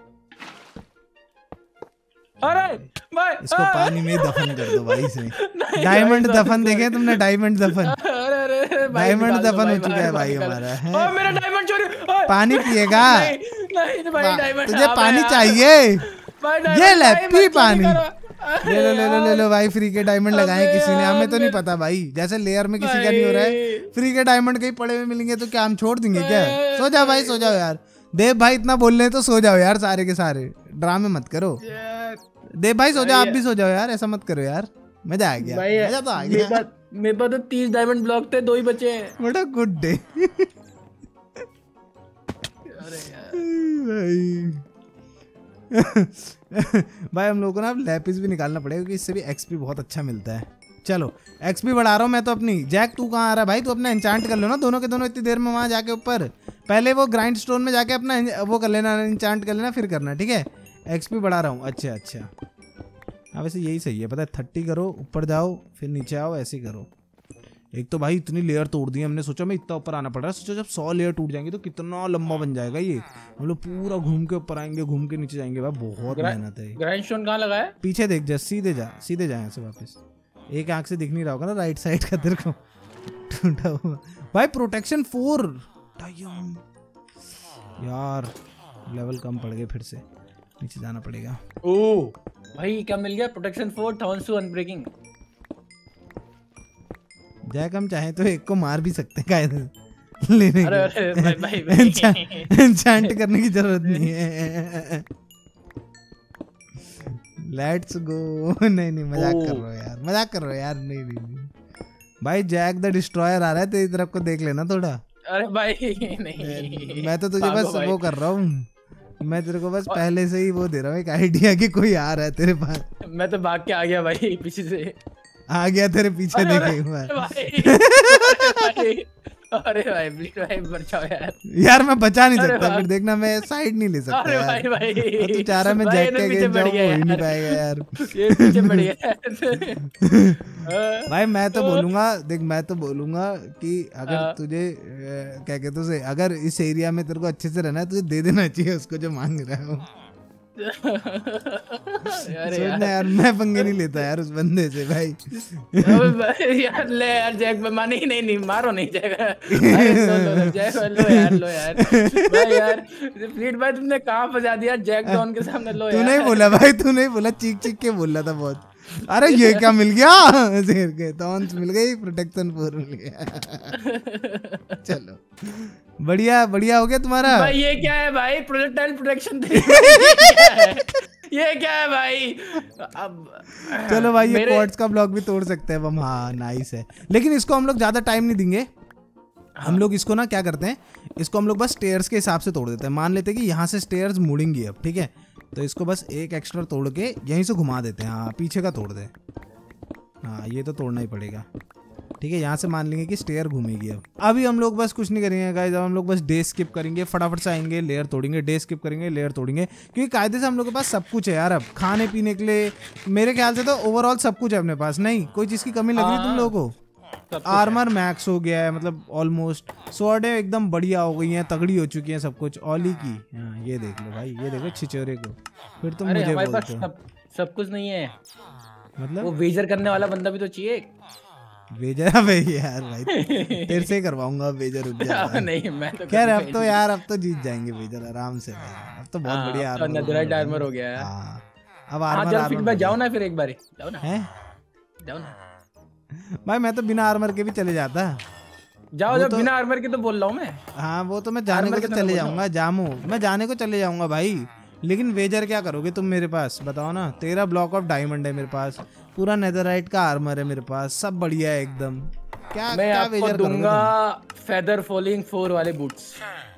अरे भाई
इसको पानी में दफन कर दो भाई से। डायमंड दफन देखे तुमने? डायमंड दफन,
अरे अरे
डायमंड दफन हो चुका है भाई हमारा।
ओए मेरा डायमंड चोरी।
पानी पिएगा?
नहीं भाई, डायमंड
तुझे पानी चाहिए? ये ले पी पानी। ले लो ले लो ले लो भाई, फ्री के डायमंड लगाए किसी ने, हमें तो नहीं पता भाई। जैसे लेयर में किसी का नहीं हो रहा है, फ्री के डायमंड कहीं पड़े हुए मिलेंगे तो क्या हम छोड़ देंगे क्या? सो जाओ भाई, सो जाओ यार। देव भाई इतना बोल रहे तो सो जाओ यार, सारे के सारे ड्रामे मत करो। देव भाई सो जाओ, आप भी सो जाओ यार, ऐसा मत करो यार। मजा आ गया, मजा तो आ गया।
मेरे पास तो तीस डायमंड ब्लॉक थे, दो ही बचे हैं।
What a good day.
अरे यार
भाई भाई हम लोगों को ना अब लैपिस भी निकालना पड़ेगा, क्योंकि इससे भी एक्सपी बहुत अच्छा मिलता है। चलो एक्सपी बढ़ा रहा हूँ मैं तो अपनी। जैक तू कहाँ आ रहा है भाई? तू अपना एन्चांट कर लो ना दोनों के दोनों इतनी देर में वहाँ जाके ऊपर। पहले वो ग्राइंड स्टोन में जाके अपना वो कर लेना, एन्चांट कर लेना, फिर करना, ठीक है। एक्सपी बढ़ा रहा हूँ। अच्छा अच्छा, हाँ वैसे यही सही है, पता है। थर्टी करो, ऊपर जाओ, फिर नीचे आओ, ऐसे ही करो। एक तो भाई इतनी लेयर तोड़ दी हमने, सोचा मैं इतना ऊपर आना पड़ रहा है। सोचा जब सौ लेयर टूट जाएंगे तो कितना लंबा बन जाएगा ये। हम लोग पूरा घूम के ऊपर आएंगे, घूम के नीचे जाएंगे भाई, बहुत मेहनत है।
ग्राइंड स्टोन कहाँ लगा है?
पीछे देख जा, सीधे जा, सीधे जा यहाँ से वापस। एक आंख से दिख नहीं रहा होगा ना राइट साइड का तेरे को, टूटा हुआ भाई। प्रोटेक्शन फोर यार, लेवल कम पड़ गए, फिर से नीचे जाना पड़ेगा।
ओ भाई क्या मिल गया? Protection four, thorns two unbreaking.
Jack हम चाहे तो एक को मार भी सकते हैं कायदे लेने।
अरे अरे भाई भाई, भाई।
एन्चांट करने की जरूरत नहीं है। Let's go. नहीं नहीं मजाक कर रहा हो यार, मजाक कर रहा हो यार। नहीं नहीं, नहीं। भाई जैक द डिस्ट्रॉयर आ रहा है तेरी तरफ को, देख लेना थोड़ा।
अरे भाई नहीं,
मैं तो तुझे बस वो कर रहा हूँ, मैं तेरे को बस पहले से ही वो दे रहा हूँ एक आइडिया कि कोई आ रहा है तेरे पास।
मैं तो भाग के आ गया भाई पीछे से।
आ गया तेरे पीछे, देखे हुआ।
अरे भाई भाई बचाओ यार।
यार मैं बचा नहीं सकता, फिर देखना मैं साइड नहीं ले सकता।
अरे भाई भाई
तू चाह रहा मैं जैक के अगेंस्ट जाऊं, हो ही नहीं पाएगा यार।
ये पीछे पड़ गया।
भाई मैं तो बोलूंगा, देख मैं तो बोलूंगा कि अगर तुझे क्या कहते उसे, अगर इस एरिया में तेरे को अच्छे से रहना है, तुझे दे देना चाहिए उसको जो मांग रहा है वो। यार, यार यार मैं पंगे नहीं लेता यार उस बंदे से भाई।
यार ले यार जैक, माने ही नहीं, नहीं मारो नहीं जाएगा। जैक लो यार, लो यार भाई यार। फ्लीट भाई तुमने कहाँ फंसा दिया जैक डॉन के सामने? लो यार।
तू नहीं बोला भाई, तू नहीं बोला, चीख चीख के बोल रहा था बहुत। अरे ये क्या मिल गया? शेर के टॉन्स मिल गई, प्रोटेक्शन फोर मिल गया। चलो बढ़िया बढ़िया हो गया तुम्हारा।
भाई ये क्या है भाई? प्रोजेक्टाइल प्रोटेक्शन ये क्या है भाई? अब
चलो भाई ये क्वार्ट्ज का ब्लॉक भी तोड़ सकते हैं हम। हाँ नाइस है, लेकिन इसको हम लोग ज्यादा टाइम नहीं देंगे। हम लोग इसको ना क्या करते हैं, इसको हम लोग बस स्टेयर्स के हिसाब से तोड़ देते हैं। मान लेते हैं कि यहाँ से स्टेयर्स मुड़ेंगी अब, ठीक है। तो इसको बस एक एक्स्ट्रा तोड़ के यहीं से घुमा देते हैं। हाँ पीछे का तोड़ दे। हाँ ये तो तोड़ना ही पड़ेगा। ठीक है यहाँ से मान लेंगे कि स्टेयर घूमेगी। अब अभी हम लोग बस कुछ नहीं करेंगे गाइस, अब हम लोग बस डे स्किप करेंगे, फटाफट से आएंगे, लेयर तोड़ेंगे, डे स्किप करेंगे, लेयर तोड़ेंगे, क्योंकि कायदे से हम लोग के पास सब कुछ है यार। अब खाने पीने के लिए मेरे ख्याल से तो ओवरऑल सब कुछ है अपने पास, नहीं कोई चीज़ की कमी लग रही है तुम लोगों को? आर्मर मैक्स हो गया है, मतलब ऑलमोस्ट स्वॉर्ड एकदम बढ़िया हो गई है, तगड़ी हो चुकी है सब कुछ ऑली की। हाँ ये देख लो भाई, ये देखो छिचोरे को, फिर तुम मुझे बोलते हो।
सब, सब कुछ नहीं है,
मतलब
वो वेजर करने वाला बंदा भी तो चाहिए।
वेजर अबे यार भाई तेरे से करवाऊंगा वेजर, रुक जा।
नहीं मैं तो
खैर अब तो यार अब तो जीत जाएंगे वेजर आराम से भाई, अब तो बहुत
हाँ,
बढ़िया
आर्मर नेदरराइट आर्मर हो गया है।
हाँ अब
हाँ
आर्मर
चल
आर्मर
फिर मैं जाऊँ ना, फिर एक बार जाओ ना,
हैं
जाओ ना
भाई, मैं तो बिना आर्मर के भी चले जाता।
जाओ जाओ, बिना आर्मर के तो बोल रहा हूँ मैं।
हाँ वो तो मैं जाने को तो चले जाऊंगा, जामू मैं जाने को चले जाऊंगा भाई, लेकिन वेजर क्या करोगे तुम मेरे पास बताओ ना? तेरह ब्लॉक ऑफ डायमंड है मेरे पास, पूरा नेदरराइट का आर्मर है मेरे पास, सब बढ़िया है एकदम। क्या
मैं
क्या
आपको
वेजर
दूंगा फेदर फॉलिंग फोर वाले बूट्स।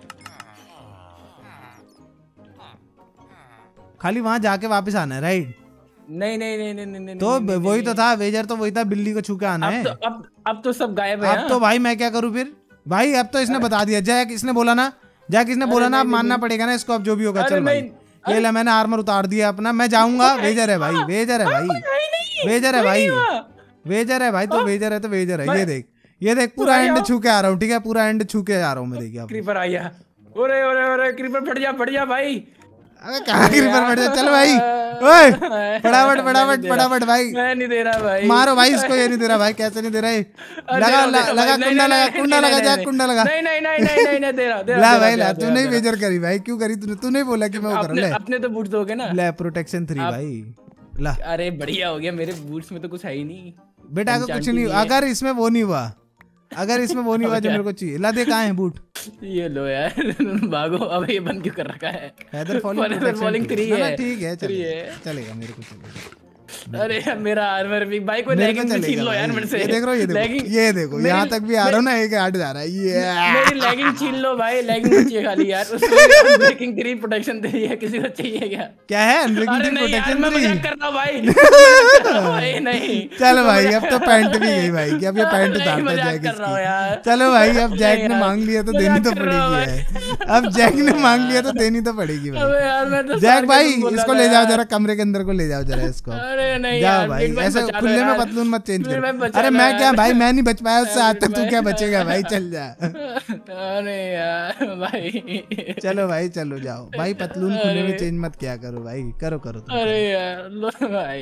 खाली वहां जाके वापस आना है राइट?
नहीं नहीं नहीं नहीं नहीं
तो
नहीं,
वही
नहीं,
तो था वेजर, तो वही था बिल्ली को छू के आना है।
अब तो अब अब तो सब गायब है।
अब तो भाई मैं क्या करूं फिर भाई? अब तो इसने बता दिया, जैक इसने बोला ना, जैक इसने बोला ना, अब मानना पड़ेगा ना इसको, अब जो भी होगा। चल भाई ये ले मैंने आर्मर उतार दिया अपना, मैं जाऊंगा। वेजर है भाई, वेजर है भाई, वेजर है भाई, वेजर है भाई, तो वेजर है तो वेजर है। ये देख ये देख पूरा एंड छू के आ रहा हूँ, ठीक है पूरा एंड छू के आ रहा हूँ मैं। देखिए
क्रीपर आया, ओरे ओरे ओरे क्रीपर फट जा फट जा भाई।
अबे कहाँ क्रीपर फट जा? चल भाई ओए फटाफट फटाफट फटाफट भाई,
मैं नहीं दे रहा भाई,
मारो भाई इसको। ये नहीं दे रहा भाई, कैसे नहीं दे रहा है? लगा लगा कुंडा लगा कुंडा लगा जा कुंडा लगा।
नहीं नहीं नहीं नहीं नहीं दे रहा।
ला भाई ला, तूने ही वेजर करी भाई, क्यों करी तूने? तूने बोला कि मैं वो कर ले।
अपने तो बूट दोगे ना? ले
प्रोटेक्शन थ्री भाई ला।
अरे बढ़िया हो गया, मेरे बूट्स में तो कुछ है ही नहीं
बेटा, अगर कुछ नहीं, अगर इसमें वो नहीं हुआ, अगर इसमें वो नहीं हुआ जो मेरे को चाहिए, ला दे कहाँ है बूट?
ये लो यार भागो। अब ये बंद क्यों कर रखा है?
फेदर फॉलिंग
थ्री है,
ठीक है चलेगा मेरे को चलेगा।
अरे मेरा आर्मर भी भाई, कोई लेगिंग छीन लो यार मेरे से।
ये देख रहे हो, ये देखो ये देखो यहाँ तक भी आ रहा हूँ ना, एक आठ जा रहा है ये।
मेरी लेगिंग छीन लो भाई, लेगिंग चाहिए खाली यार। उसमें अनब्रेकिंग थ्री प्रोटेक्शन थ्री है, किसी को चाहिए क्या?
क्या है अनब्रेकिंग थ्री प्रोटेक्शन?
मैं मजाक कर रहा हूँ भाई, भाई नहीं।
चल भाई अब तो पैंट भी गई भाई, अब ये पैंट उतारता जैक इसकी। चलो भाई अब जैक ने मांग लिया तो देनी तो पड़ेगी, अब जैक ने मांग लिया तो देनी तो पड़ेगी भाई। जैक भाई इसको ले जाओ जरा, कमरे के अंदर को ले जाओ जरा इसको।
नहीं
जाओ भाई, ऐसे खुले में पतलून मत चेंज कर। अरे मैं क्या भाई, मैं नहीं बच पाया उससे आज तक, तू क्या बचेगा भाई? चल जा।
अरे यार भाई
चलो भाई चलो जाओ भाई, पतलून खुले में चेंज मत किया करो भाई, करो करो तुम।
अरे यार लो भाई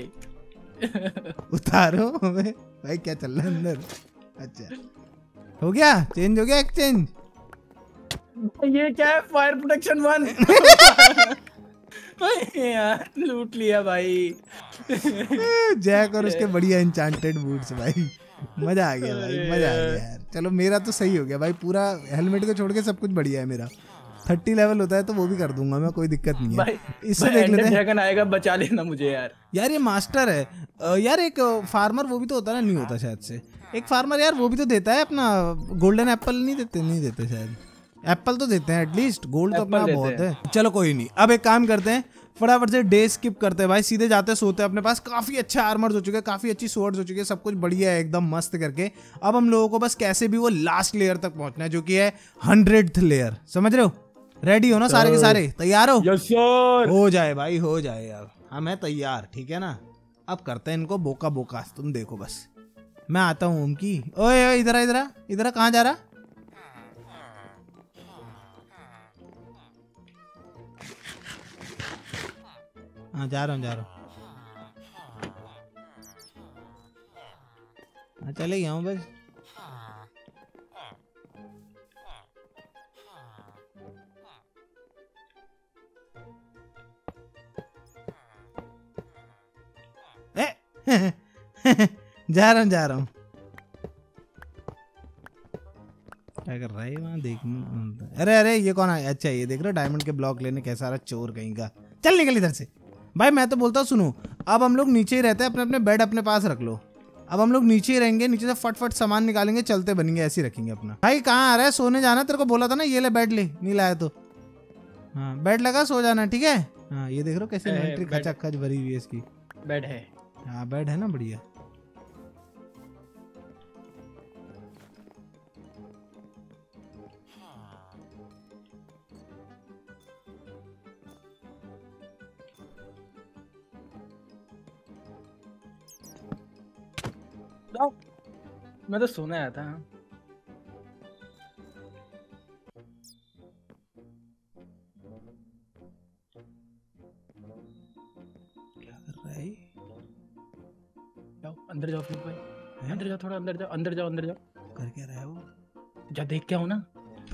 उतारो भाई, क्या चल रहा है अंदर? अच्छा हो गया चेंज, हो गया एक्सचेंज।
ये क्या है? Fire protection one. यार लूट लिया भाई
जैक और उसके बढ़िया एन्चांटेड बूट्स भाई, मजा आ गया भाई, मजा आ गया यार। चलो मेरा तो सही हो गया भाई, पूरा हेलमेट को छोड़ के सब कुछ बढ़िया है मेरा। थर्टी लेवल होता है तो वो भी कर दूंगा मैं, कोई दिक्कत नहीं है। इससे देख लेते हैं,
ड्रैगन आएगा बचा लेना मुझे यार।
यार ये मास्टर है यार, एक फार्मर वो भी तो होता है ना? नहीं होता शायद से, एक फार्मर यार वो भी तो देता है अपना गोल्डन एप्पल। नहीं देते? नहीं देते शायद, एप्पल तो देते हैं एटलीस्ट, गोल्ड तो अपना बहुत है। चलो कोई नहीं, अब एक काम करते हैं, फटाफट से डे स्किप करते हैं भाई, सीधे जाते सोते हैं। अपने पास काफी अच्छे आर्मर्स हो चुके हैं, काफी अच्छी स्वॉर्ड्स हो चुकी है, सब कुछ बढ़िया है एकदम मस्त करके। अब हम लोगों को बस कैसे भी वो लास्ट लेयर तक पहुंचना है, जो कि है हंड्रेड लेयर। समझ रहे हो? रेडी हो ना सारे के सारे? तैयार हो?
Yes sir.
हो जाए भाई, हो जाए यार, हम है तैयार, ठीक है ना? अब करते हैं इनको बोका बोका, तुम देखो बस। मैं आता हूँ उनकी। ओए इधर इधर इधर, कहाँ जा रहा? हाँ जा रहा हूँ जा रहा हूँ, हाँ चले गया हूँ बस। ए जा रहा हूँ जा रहा हूँ। क्या कर रहा है वहाँ? देखने। अरे अरे ये कौन है? अच्छा ये देख रहे हो डायमंड के ब्लॉक लेने कैसा रहा चोर कहीं का। चल निकल इधर से भाई। मैं तो बोलता हूँ सुनो, अब हम लोग नीचे ही रहते हैं, अपने अपने बेड अपने पास रख लो। अब हम लोग नीचे ही रहेंगे, नीचे से फट फट सामान निकालेंगे, चलते बनेंगे, ऐसे ही रखेंगे अपना। भाई कहाँ आ रहा है? सोने जाना तेरे को बोला था ना, ये ले बेड ले, नहीं लाया तो हाँ बेड लगा, सो जाना, ठीक है। हाँ ये देख रहे हो कैसे
है,
इन्वेंटरी
बेड-
खचाखच भरी हुई है इसकी।
बेड है।
हाँ बेड है ना, बढ़िया।
जाओ। मैं तो सोने आया था।
क्या कर रहा है?
जाओ अंदर जाओ फ्लिप भाई,
हैं?
अंदर जाओ, थोड़ा अंदर जाओ, अंदर जाओ, अंदर जाओ।
कर क्या रहा है वो?
जा देख के आओ ना।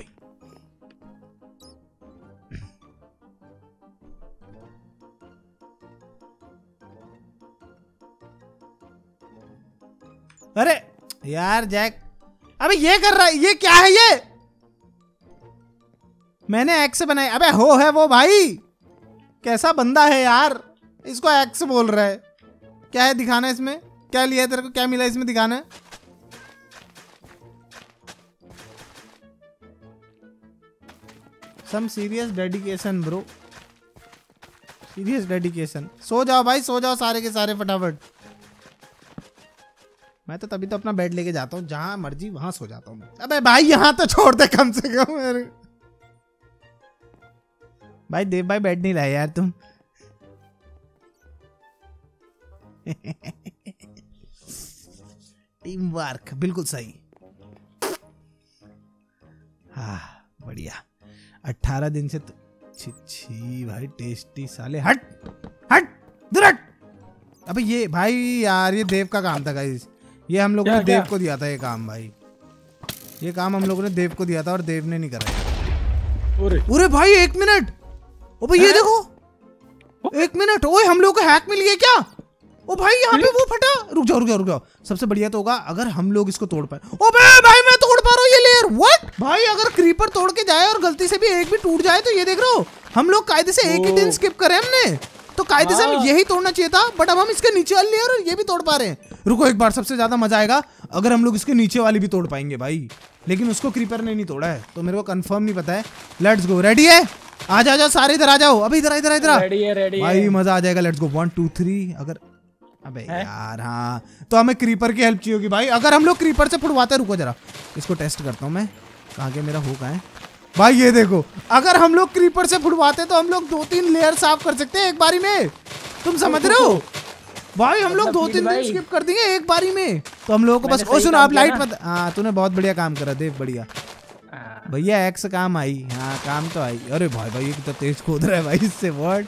अरे यार जैक, अबे ये कर रहा है, ये क्या है ये? मैंने एक्स बनाई। अबे हो है वो भाई, कैसा बंदा है यार, इसको एक्स बोल रहा है। क्या है दिखाना इसमें, क्या लिया है तेरे को, क्या मिला इसमें दिखाना है? Some serious dedication bro, serious dedication. सो जाओ भाई, सो जाओ सारे के सारे फटाफट। मैं तो तभी तो अपना बेड लेके जाता हूँ, जहां मर्जी वहां सो जाता हूँ। अबे भाई यहाँ तो छोड़ दे कम से कम मेरे। भाई देव भाई बेड नहीं लाए यार तुम। टीम वर्क बिल्कुल सही। हाँ बढ़िया। अट्ठारह दिन से तो छी छी भाई, टेस्टी साले। हट हट दूर हट। अबे ये भाई यार, ये देव का काम था गाइस, ये हम लोगों ने देव को दिया था ये काम भाई। ये काम हम लोगों ने देव को दिया था और देव ने नहीं करा। अरे भाई एक मिनट, ओ भाई ये देखो, एक मिनट, ओए हम लोग को हैक मिल गया क्या? ओ भाई यहाँ पे वो फटा। रुक जाओ रुक जाओ रुक जाओ। सबसे बढ़िया तो होगा अगर हम लोग इसको तोड़ पाए। ओ भाई भाई मैं तोड़ पा रहा हूँ ये लेयर। व्हाट भाई, अगर क्रीपर तोड़ के जाए और गलती से भी एक भी टूट जाए तो ये देख रहे हो, हम लोग कायदे से एक ही दिन स्किप करे हमने, तो कायदे से हमें यही तोड़ना चाहिए था, बट अब हम इसके नीचे वाली लेयर और ये भी तोड़ पा रहे हैं। रुको एक बार, सबसे ज्यादा मजा आएगा अगर हम लोग इसके नीचे वाली भी तोड़ पाएंगे भाई, लेकिन उसको क्रीपर ने नहीं तोड़ा है तो मेरे को कंफर्म नहीं पता है। लेट्स गो, रेडी है? आ जाओ सारे इधर आ जाओ, अभी इधर इधर इधर
रेडी है, रेडी
भाई
है।
मजा आ जाएगा। Let's go, one two three. अगर अबे यार हाँ, तो हमें क्रीपर की हेल्प चाहिए होगी भाई। अगर हम लोग क्रीपर से फुड़वाते, रुको जरा इसको टेस्ट करता हूँ मैं, कहाँ के मेरा हो कहाँ है भाई। ये देखो, अगर हम लोग क्रीपर से फुड़वाते तो हम लोग दो तीन लेयर साफ कर सकते हैं एक बारी में, तुम समझ रहे हो भाई? हम लोग दो तीन दिन स्किप कर देंगे एक बारी में, तो हम लोगों को बस। ओ सुनो आप लाइट मत। हाँ तूने बहुत बढ़िया काम करा देव, बढ़िया भैया, एक्स काम आई। हाँ काम तो आई। अरे भाई भाई ये कितना तेज खोद रहा है भाई इससे, वर्ड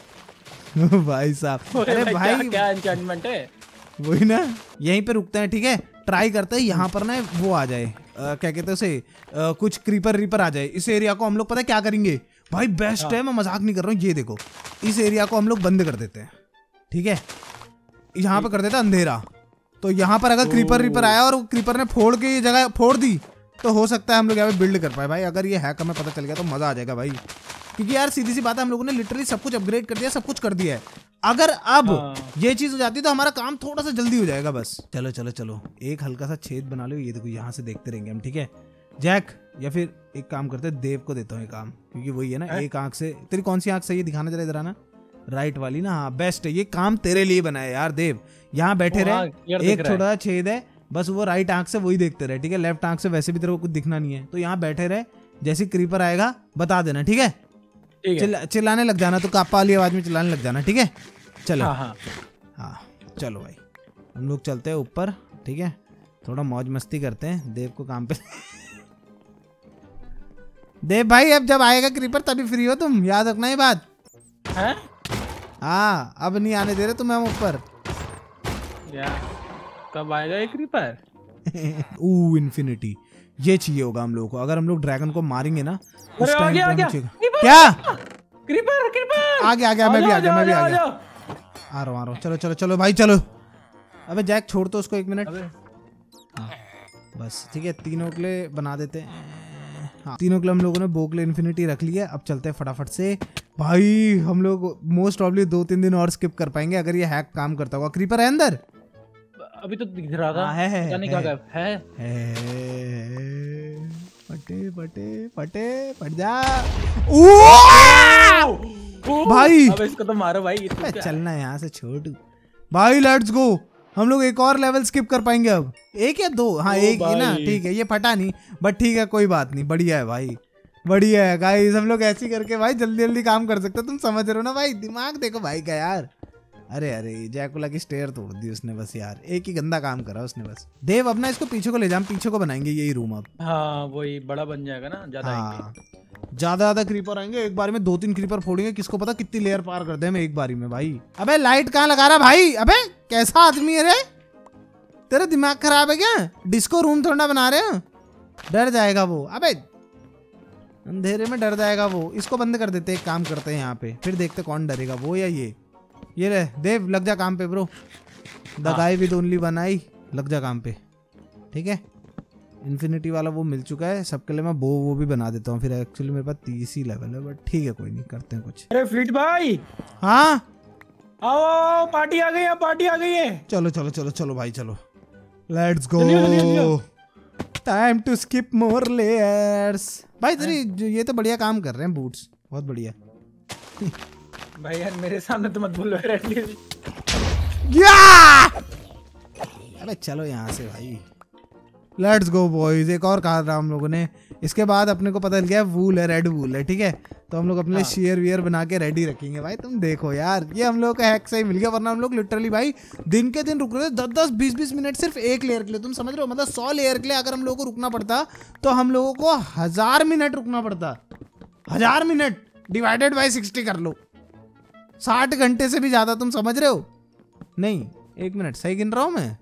भाई साहब। अरे भाई
क्या एन्चेंटमेंट है?
वही ना, यहीं पे रुकते हैं ठीक है, ट्राई करते हैं यहाँ पर ना वो आ जाए, आ, क्या कहते हैं उसे, आ, कुछ क्रीपर रीपर आ जाए इस एरिया को। हम लोग पता है क्या करेंगे भाई, बेस्ट है, मैं मजाक नहीं कर रहा हूँ। ये देखो इस एरिया को हम लोग बंद कर देते हैं, ठीक है, यहाँ पे कर देते हैं अंधेरा। तो यहाँ पर अगर क्रीपर रीपर आया और क्रीपर ने फोड़ के ये जगह फोड़ दी तो हो सकता है हम लोग यहाँ पे बिल्ड कर पाए भाई। अगर ये हैक हमें पता चल गया तो मजा आ जाएगा भाई, क्योंकि यार सीधी सी बात है, हम लोगों ने लिटरली सब कुछ अपग्रेड कर दिया, सब कुछ कर दिया है। अगर अब ये चीज हो जाती तो हमारा काम थोड़ा सा जल्दी हो जाएगा बस। चलो चलो चलो, एक हल्का सा छेद बना लो, ये देखो यहाँ से देखते रहेंगे हम, ठीक है जैक? या फिर एक काम करते हैं, देव को देता हूँ ये काम, क्योंकि वही है ना, एक आंख से। तेरी कौन सी आंख सही है, दिखाना जरा इधर आना, राइट वाली ना? हाँ बेस्ट है, ये काम तेरे लिए बना है यार देव। यहाँ बैठे रहे, एक छोटा छेद है बस, वो राइट आंख से वही देखते रहे, ठीक है? लेफ्ट आंख से वैसे भी तेरे को कुछ दिखना नहीं है, तो यहाँ बैठे रहे, जैसे क्रीपर आएगा बता देना, ठीक है? चिल्ला, चिल्लाने लग जाना, तो कापा वाली आवाज में चिल्लाने लग जाना, ठीक है? चलो हाँ, हाँ। हाँ चलो भाई हम लोग चलते हैं ऊपर, ठीक है? थोड़ा मौज मस्ती करते हैं, देव को काम पे देव भाई अब जब आएगा क्रीपर तभी फ्री हो तुम, याद रखना ये बात है? हाँ अब नहीं आने दे रहे तुम्हें हम ऊपर।
कब आएगा ये क्रीपर?
ओ इन्फिनिटी, ये चाहिए होगा हम लोगों को। अगर हम लोग ड्रैगन को मारेंगे ना उस टाइम पे हमें चाहिए। क्या
क्रीपर? क्रीपर
आ गया आ गया, मैं भी आ गया मैं भी आ गया आ रहा हूँ आ रहा हूँ। चलो चलो चलो भाई चलो। अबे जैक छोड़ तो उसको एक मिनट। हाँ बस ठीक है, तीनों के लिए बना देते हैं। हाँ तीनों के लिए हम लोगों ने बो के लिए इन्फिनिटी रख ली है। अब चलते हैं फटाफट से भाई, हम लोग मोस्ट प्रॉब्ली दो तीन दिन और स्किप कर पाएंगे अगर ये हैक काम करता होगा। क्रीपर है अंदर?
अभी तो दिख रहा था।
है है
है,
है,
है, है, है,
है, है फटे फटे फटे फट जा। ओ भाई
अब इसको तो मारो भाई।
चलना है यहाँ से छोटू भाई। Let's go. हम लोग एक और लेवल स्किप कर पाएंगे अब। एक या दो? हाँ एक ही ना, ठीक है। ये फटा नहीं बट ठीक है, कोई बात नहीं, बढ़िया है भाई, बढ़िया है गाइस। हम लोग ऐसे करके भाई जल्दी जल्दी काम कर सकते हो, तुम समझ रहे हो ना भाई। दिमाग देखो भाई का यार। अरे अरे जैकुला की स्टेयर तोड़ दी उसने बस यार, एक ही गंदा काम करा उसने बस। देव अपना इसको पीछे को ले जा, हम पीछे को बनाएंगे यही रूम अब।
हाँ वही बड़ा बन जाएगा ना, ज्यादा
हाँ ज्यादा ज्यादा क्रीपर आएंगे एक बार में, दो तीन क्रीपर फोड़ेंगे, किसको पता कितनी लेयर पार कर दे हम एक बारी में भाई। अबे लाइट कहाँ लगा रहा भाई? अबे कैसा आदमी है रे, तेरा दिमाग खराब है क्या? डिस्को रूम थोड़ा बना रहे हो, डर जाएगा वो। अबे अंधेरे में डर जाएगा वो। इसको बंद कर देते, एक काम करते हैं यहाँ पे, फिर देखते कौन डरेगा, वो या ये। ये ले देव, लग जा काम पे bro. The guy with only one eye, लग जा काम पे, ठीक है। इन्फिनिटी वाला वो मिल चुका है सबके लिए। मैं वो वो भी बना देता हूँ फिर। एक्चुअली मेरे पास तीस ही लेवल है बट ठीक है, कोई नहीं, करते हैं कुछ।
अरे फ्लीट भाई,
हाँ
आओ आओ, पार्टी आ गई है, पार्टी आ गई है।
चलो चलो चलो चलो भाई चलो, let's go. Time to skip more layers. भाई तेरी ये तो बढ़िया काम कर रहे हैं बूट्स, बहुत बढ़िया।
भाई यार मेरे सामने तो मत बोलो यार।
अबे चलो यहाँ से भाई, लेट्स गो बॉयज। एक और कहा था हम लोगों ने, इसके बाद अपने को पता चल गया वूल है, रेड वूल है, ठीक है। तो हम लोग अपने लिए शेयर वियर बना के रेडी रखेंगे भाई। तुम देखो यार, ये हम लोग का हैक सही मिल गया, वरना हम लोग लिटरली भाई दिन के दिन रुक रहे थे दस दस बीस बीस मिनट सिर्फ एक लेयर के लिए। तुम समझ रहे हो, मतलब सौ लेयर के लिए अगर हम लोगों को रुकना पड़ता तो हम लोगों को हजार मिनट रुकना पड़ता। हजार मिनट डिवाइडेड बाई सिक्सटी कर लो, साठ घंटे से भी ज्यादा। तुम समझ रहे हो? नहीं एक मिनट, सही गिन रहा हूँ मैं।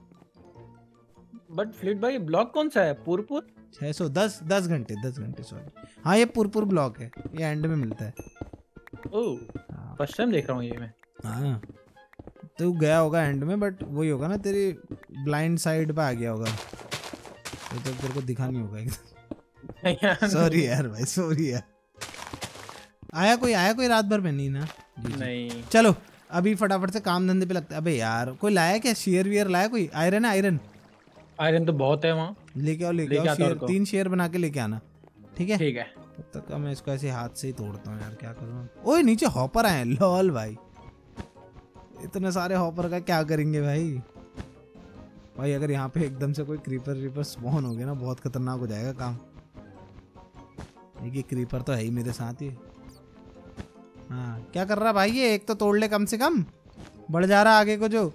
बट फ्लिट भाई ब्लॉक कौन सा है? पुरपुर
छह सौ दस दस घंटे दस घंटे सॉरी। हाँ ये पुरपुर ब्लॉक है, ये एंड में मिलता है।
ओह फर्स्ट टाइम देख रहा हूँ ये मैं।
हाँ तो गया होगा एंड में, बट वही होगा ना, तेरी ब्लाइंड साइड पे आ गया होगा तो, तो तेरे को दिखा नहीं होगा। सॉरी यार भाई, सॉरी यार। आया कोई आया कोई रात भर में? नहीं ना जी जी। नहीं चलो अभी फटाफट से काम धंधे पे लगता है। अबे यार कोई लाया क्या? शेयर वियर लाया कोई? आयरन है? आयरन
आयरन तो बहुत है वहाँ,
लेके आओ लेके आओ। शेयर तीन शेयर बना के लेके आना, ठीक है
ठीक है।
तब तक मैं इसको ऐसे हाथ से ही तोड़ता हूँ यार, क्या करूँ। ओए नीचे हॉपर आए, लॉल भाई। इतने सारे हॉपर का क्या करेंगे भाई? भाई अगर यहाँ पे एकदम से कोई क्रीपर रीपर स्पॉन हो गया ना, बहुत खतरनाक हो जाएगा काम। ये क्रीपर तो है ही मेरे साथ ही। हाँ क्या कर रहा भाई ये? एक तो तोड़ ले कम से कम, बढ़ जा रहा आगे को जो।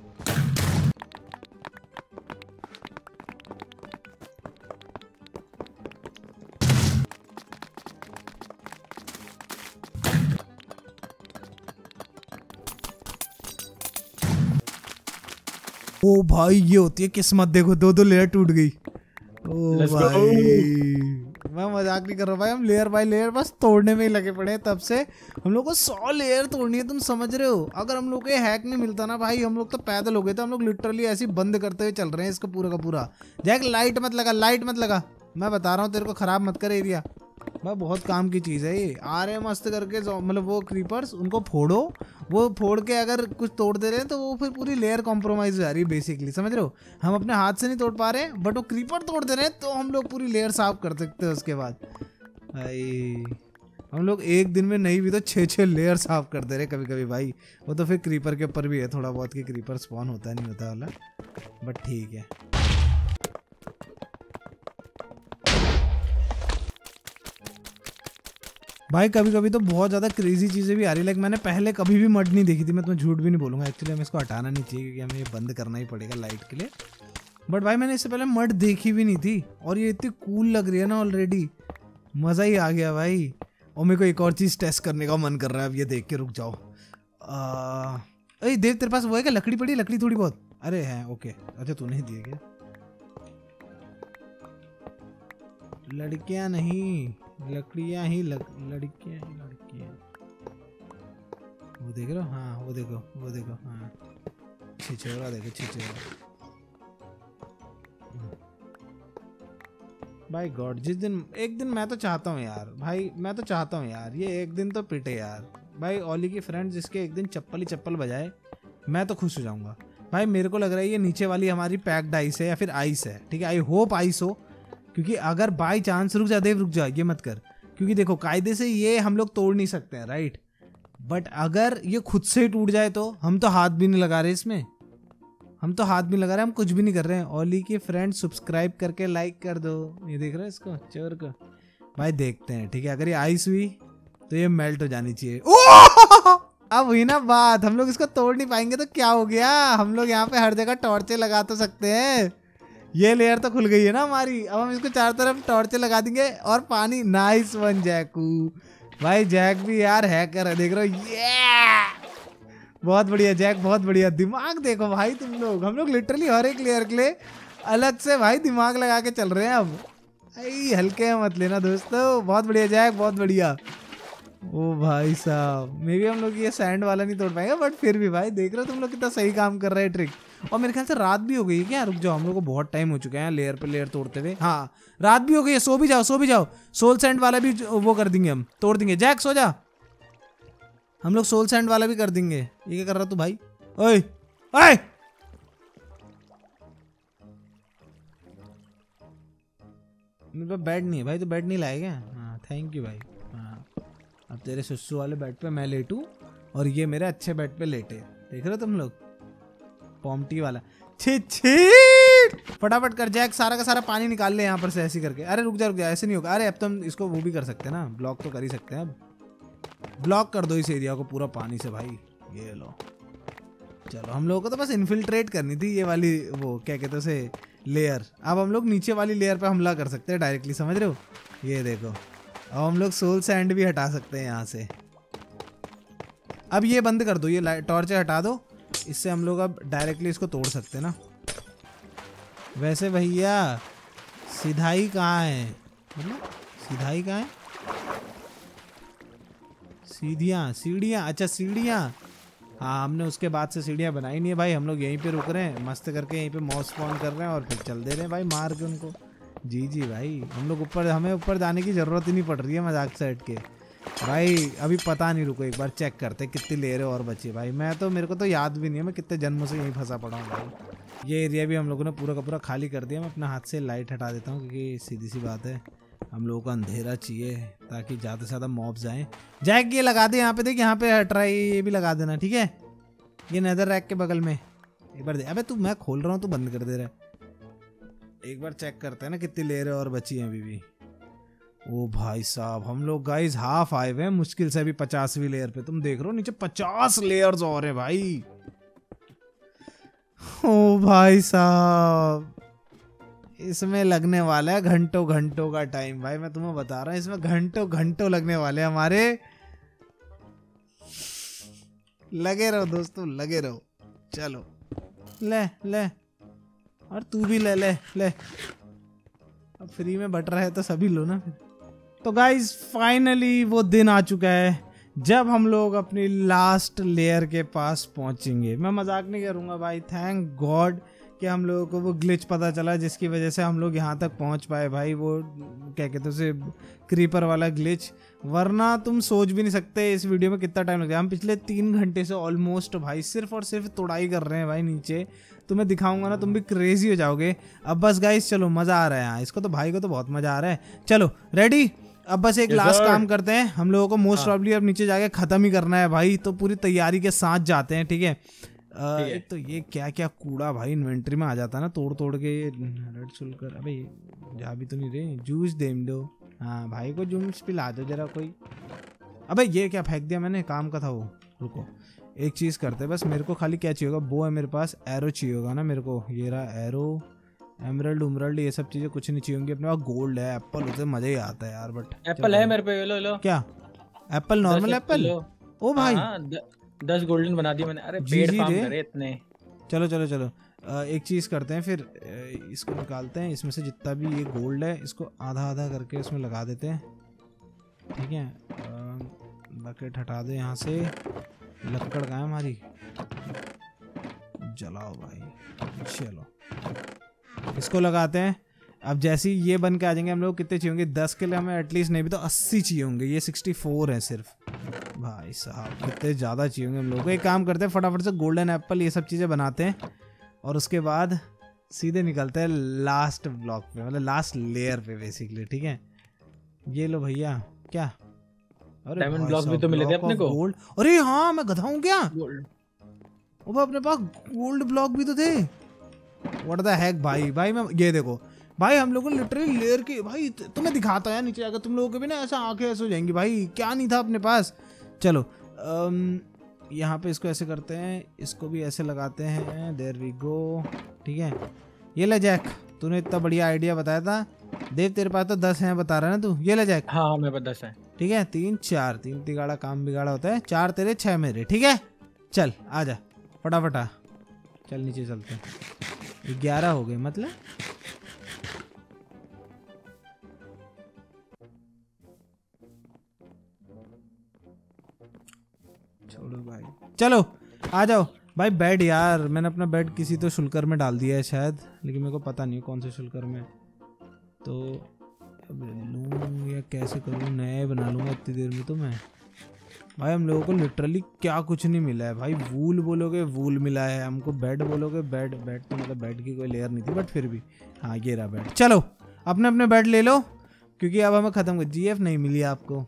ओ भाई ये होती है किस्मत, देखो दो दो लेयर टूट गई। ओ भाई मैं मजाक नहीं कर रहा भाई, हम लेयर बाय लेयर बस तोड़ने में ही लगे पड़े हैं तब से। हम लोग को सौ लेयर तोड़नी है, तुम समझ रहे हो? अगर हम लोग को ये हैक नहीं मिलता ना भाई, हम लोग तो पैदल हो गए थे। हम लोग लिटरली ऐसे ही बंद करते हुए चल रहे हैं इसको पूरा का पूरा। जैक लाइट मत लगा, लाइट मत लगा, मैं बता रहा हूँ तेरे को, खराब मत कर एरिया भाई। बहुत काम की चीज़ है ये। आ रहे मस्त करके, मतलब वो क्रीपर्स उनको फोड़ो, वो फोड़ के अगर कुछ तोड़ दे रहे हैं तो वो फिर पूरी लेयर कॉम्प्रोमाइज हो जा रही है बेसिकली, समझ रहे हो? हम अपने हाथ से नहीं तोड़ पा रहे हैं बट वो क्रीपर तोड़ दे रहे हैं तो हम लोग पूरी लेयर साफ कर सकते हैं उसके बाद। भाई हम लोग एक दिन में नहीं भी तो छः छः लेयर साफ कर दे रहे कभी कभी भाई। वो तो फिर क्रीपर के ऊपर भी है थोड़ा बहुत कि क्रीपर स्पॉन होता नहीं होता वाला, बट ठीक है। भाई कभी कभी तो बहुत ज़्यादा क्रेजी चीज़ें भी आ रही, लाइक मैंने पहले कभी भी मड नहीं देखी थी, मैं तुम्हें झूठ भी नहीं बोलूँगा। एक्चुअली हमें इसको हटाना नहीं चाहिए क्योंकि हमें ये बंद करना ही पड़ेगा लाइट के लिए। बट भाई मैंने इससे पहले मड देखी भी नहीं थी और ये इतनी कूल लग रही है ना ऑलरेडी, मज़ा ही आ गया भाई। और मेरे को एक और चीज़ टेस्ट करने का मन कर रहा है अब ये देख के। रुक जाओ, अरे देव तेरे पास वो है क्या? लकड़ी पड़ी, लकड़ी थोड़ी बहुत। अरे है ओके, अच्छा तूने ही दिए क्या? लड़कियाँ नहीं लकड़ियाँ ही, लक, लड़कियाँ ही लड़कियाँ। वो देख रहे हो? हाँ वो देखो वो देखो, हाँ छिछोरा देखो, छिछोरा। भाई गॉड, जिस दिन एक दिन मैं तो चाहता हूँ यार भाई, मैं तो चाहता हूँ यार ये एक दिन तो पिटे यार भाई। ओली की फ्रेंड जिसके एक दिन चप्पल ही चप्पल बजाए, मैं तो खुश हो जाऊँगा भाई। मेरे को लग रहा है ये नीचे वाली हमारी पैक्ड आइस है या फिर आइस है, ठीक है। आई होप आइस हो, क्योंकि अगर बाई चांस, रुक जा देव रुक जा, ये मत कर, क्योंकि देखो कायदे से ये हम लोग तोड़ नहीं सकते हैं, राइट। बट अगर ये खुद से ही टूट जाए तो हम तो हाथ भी नहीं लगा रहे इसमें, हम तो हाथ भी लगा रहे हैं, हम कुछ भी नहीं कर रहे हैं। ओली की फ्रेंड सब्सक्राइब करके लाइक कर दो। ये देख रहे हो इसको चोर को भाई, देखते हैं ठीक है। अगर ये आइस हुई तो ये मेल्ट हो जानी चाहिए। ओ अब हुई ना बात, हम लोग इसको तोड़ नहीं पाएंगे तो क्या हो गया, हम लोग यहाँ पे हर जगह टॉर्चे लगा तो सकते हैं। ये लेयर तो खुल गई है ना हमारी, अब हम इसको चारों तरफ टॉर्चे लगा देंगे और पानी। नाइस वन जैकू भाई, जैक भी यार हैकर है, देख रहे हो, ये बहुत बढ़िया जैक, बहुत बढ़िया। दिमाग देखो भाई तुम लोग, हम लोग लिटरली हर एक लेयर के लिए अलग से भाई दिमाग लगा के चल रहे हैं। अब भाई हल्के मत लेना दोस्तों, बहुत बढ़िया जैक, बहुत बढ़िया। ओ भाई साहब, मे भी हम लोग ये सैंड वाला नहीं तोड़ पाएंगे, बट फिर भी भाई देख रहे हो तुम लोग कितना सही काम कर रहे हैं ट्रिक। और मेरे ख्याल से रात भी हो गई है क्या, रुक जाओ, हम लोग को बहुत टाइम हो चुका है लेयर पे लेयर तोड़ते हुए। हाँ रात भी हो गई है, सो भी जाओ, सो भी जाओ। सोल सैंड वाला भी वो कर देंगे हम, तोड़ देंगे। जैक सो जा, हम लोग सोल सैंड वाला भी कर देंगे। ये क्या कर रहा तू भाई, ओए ओए मेरे पास बेड नहीं है भाई, तो बेड नहीं लाएगा। हाँ थैंक यू भाई। हाँ अब तेरे सुसु वाले बेड पे मैं लेटूं और ये मेरे अच्छे बेड पे लेटे, देख रहे हो तुम लोग, पॉम्टी वाला। छी छी, फटाफट कर जैक, सारा का सारा पानी निकाल ले यहाँ पर से ऐसे करके। अरे रुक जा रुक जा, ऐसे नहीं होगा। अरे अब तो हम इसको वो भी कर सकते हैं ना, ब्लॉक तो कर ही सकते हैं। अब ब्लॉक कर दो इस एरिया को पूरा पानी से भाई, ये लो। चलो हम लोगों को तो बस इन्फिल्ट्रेट करनी थी ये वाली, वो क्या कहते हैं उसे, लेयर। अब हम लोग नीचे वाली लेयर पे हमला कर सकते हैं डायरेक्टली, समझ रहे हो। ये देखो, अब हम लोग सोल सैंड भी हटा सकते हैं यहाँ से। अब ये बंद कर दो, ये टॉर्च हटा दो, इससे हम लोग अब डायरेक्टली इसको तोड़ सकते हैं ना। वैसे भैया सीधाई कहाँ है, मतलब सीधाई कहाँ है, सीढ़ियाँ सीढ़ियाँ, अच्छा सीढ़ियाँ। हाँ हमने उसके बाद से सीढ़ियाँ बनाई नहीं है भाई, हम लोग यहीं पे रुक रहे हैं मस्त करके, यहीं पे मॉस स्पॉन कर रहे हैं और फिर चल दे रहे हैं भाई मार के उनको। जी जी भाई, हम लोग ऊपर, हमें ऊपर जाने की ज़रूरत ही नहीं पड़ रही है मजाक से हट के भाई। अभी पता नहीं, रुको एक बार चेक करते कितनी लेयर और बची भाई। मैं तो, मेरे को तो याद भी नहीं है मैं कितने जन्मों से यहीं फंसा पड़ा हूँ भाई। ये एरिया भी हम लोगों ने पूरा का पूरा खाली कर दिया। मैं अपना हाथ से लाइट हटा देता हूँ क्योंकि सीधी सी बात है हम लोगों को अंधेरा चाहिए ताकि ज़्यादा से ज़्यादा मॉब्स आएँ। जैक ये लगा दे यहाँ पे, देख यहाँ पे हट रहा है, ये भी लगा देना ठीक है। ये नेदर रैक के बगल में एक बार दे। अबे तू, मैं खोल रहा हूँ तू बंद कर दे रहा है। एक बार चेक करते हैं ना कितनी लेयर और बची हैं अभी भी। ओ भाई साहब, हम लोग गाइस हाफ आए हुए हैं मुश्किल से अभी पचासवीं लेयर पे। तुम देख रहे हो नीचे पचास लेयर्स और है भाई। ओ भाई साहब, इसमें लगने वाला है घंटों घंटों का टाइम भाई, मैं तुम्हें बता रहा हूँ इसमें घंटों घंटों लगने वाले हैं हमारे। लगे रहो दोस्तों, लगे रहो। चलो ले ले, और तू भी ले ले ले, अब फ्री में बट रहा है तो सभी लो ना फिर। तो गाइज फाइनली वो दिन आ चुका है जब हम लोग अपनी लास्ट लेयर के पास पहुंचेंगे। मैं मजाक नहीं करूंगा भाई, थैंक गॉड कि हम लोगों को वो ग्लिच पता चला जिसकी वजह से हम लोग यहाँ तक पहुँच पाए भाई। वो क्या कहते हैं उसे, क्रीपर वाला ग्लिच, वरना तुम सोच भी नहीं सकते इस वीडियो में कितना टाइम लग गया। हम पिछले तीन घंटे से ऑलमोस्ट भाई सिर्फ और सिर्फ तोड़ाई कर रहे हैं भाई नीचे। तुम्हें दिखाऊंगा ना तुम भी क्रेजी हो जाओगे। अब बस गाइस चलो, मज़ा आ रहा है यहाँ, इसको तो भाई को तो बहुत मज़ा आ रहा है। चलो रेडी, अब बस एक लास्ट काम करते हैं। हम लोगों को मोस्ट प्रॉब्ली अब नीचे जाके ख़त्म ही करना है भाई, तो पूरी तैयारी के साथ जाते हैं ठीक है। एक तो ये क्या क्या कूड़ा भाई इन्वेंट्री में आ जाता है ना तोड़ तोड़ के। रेड सुलकर, अबे जा भी तो नहीं रहे, जूस दे दो। हाँ भाई को जूस पिला दो जरा कोई। अबे ये क्या फेंक दिया मैंने, काम का था वो। रुको एक चीज़ करते हैं, बस मेरे को खाली क्या चाहिए होगा, वो है मेरे पास, एरो चाहिए होगा ना मेरे को। ये रहा एरो, एमरल्ड उमरल्ड ये सब चीज़ें कुछ नहीं चाहिए होंगी अपने पास। गोल्ड है, एप्पल उसे मज़ा ही आता है यार। बट
एप्पल है मेरे पे, लो लो।
क्या एप्पल, नॉर्मल एप्पल? ओ भाई
दस गोल्डन बना दिए मैंने। अरे पेड़ फार्म करे इतने। चलो
चलो चलो आ, एक चीज़ करते हैं फिर, इसको निकालते हैं इसमें से जितना भी ये गोल्ड है, इसको आधा आधा करके इसमें लगा देते हैं ठीक है। बकेट हटा दो यहाँ से। लकड़ का है हमारी, जलाओ भाई। चलो इसको लगाते हैं। अब जैसे ही ये बन के आ जाएंगे हम लोग, कितने चाहिए होंगे, दस के लिए हमें एटलीस्ट नहीं भी तो अस्सी चाहिए होंगे। ये सिक्सटी फोर है सिर्फ भाई साहब, कितने ज़्यादा चाहिए होंगे हम लोग को। एक काम करते हैं फटाफट से गोल्डन एप्पल ये सब चीज़ें बनाते हैं और उसके बाद सीधे निकलते हैं लास्ट ब्लॉक पे, मतलब लास्ट लेयर पे बेसिकली। ठीक है, ये लो भैया। क्या? अरे
डायमंड ब्लॉक भी तो मिले थे अपने को।
गोल्ड। अरे हाँ, मैं गधा हूँ क्या?
गोल्ड।
ओ भाई अपने पास गोल्ड ब्लॉक भी तो थे। व्हाट द हैक भाई। भाई मैं ये देखो भाई, हम लोगों ने लिटरली लेयर के भाई, तुम्हें दिखाता है नीचे आकर, तुम लोगों के भी ना ऐसा आंखें ऐसे हो जाएंगी भाई, क्या नहीं था अपने पास। चलो यहाँ पे इसको ऐसे करते हैं, इसको भी ऐसे लगाते हैं। There we go. ठीक है, ये ले जैक, तूने इतना बढ़िया आइडिया बताया था। देव तेरे पास तो दस हैं बता रहा है ना तू। ये ले जैक।
हाँ मेरे पास दस है।
ठीक है, तीन चार, तीन तिगाड़ा काम बिगाड़ा होता है। चार तेरे छह मेरे। ठीक है, चल आजा फटाफट आ। चल नीचे चलते हैं। ग्यारह हो गए मतलब। छोड़ो भाई, चलो आ जाओ भाई। बेड यार, मैंने अपना बेड किसी तो शुल्कर में डाल दिया है शायद, लेकिन मेरे को पता नहीं कौन से शुल्कर में। तो अब लूँ या कैसे करूँ, नया बना लूँगा इतनी देर में। तो मैं भाई, हम लोगों को लिटरली क्या कुछ नहीं मिला है भाई। वूल बोलोगे वूल मिला है हमको, बेड बोलोगे बेड। बेड तो मतलब बेड की कोई लेयर नहीं थी, बट फिर भी हाँ ये रहा बेड। चलो अपने अपने बेड ले लो, क्योंकि अब हमें खत्म कर। जीएफ नहीं मिली आपको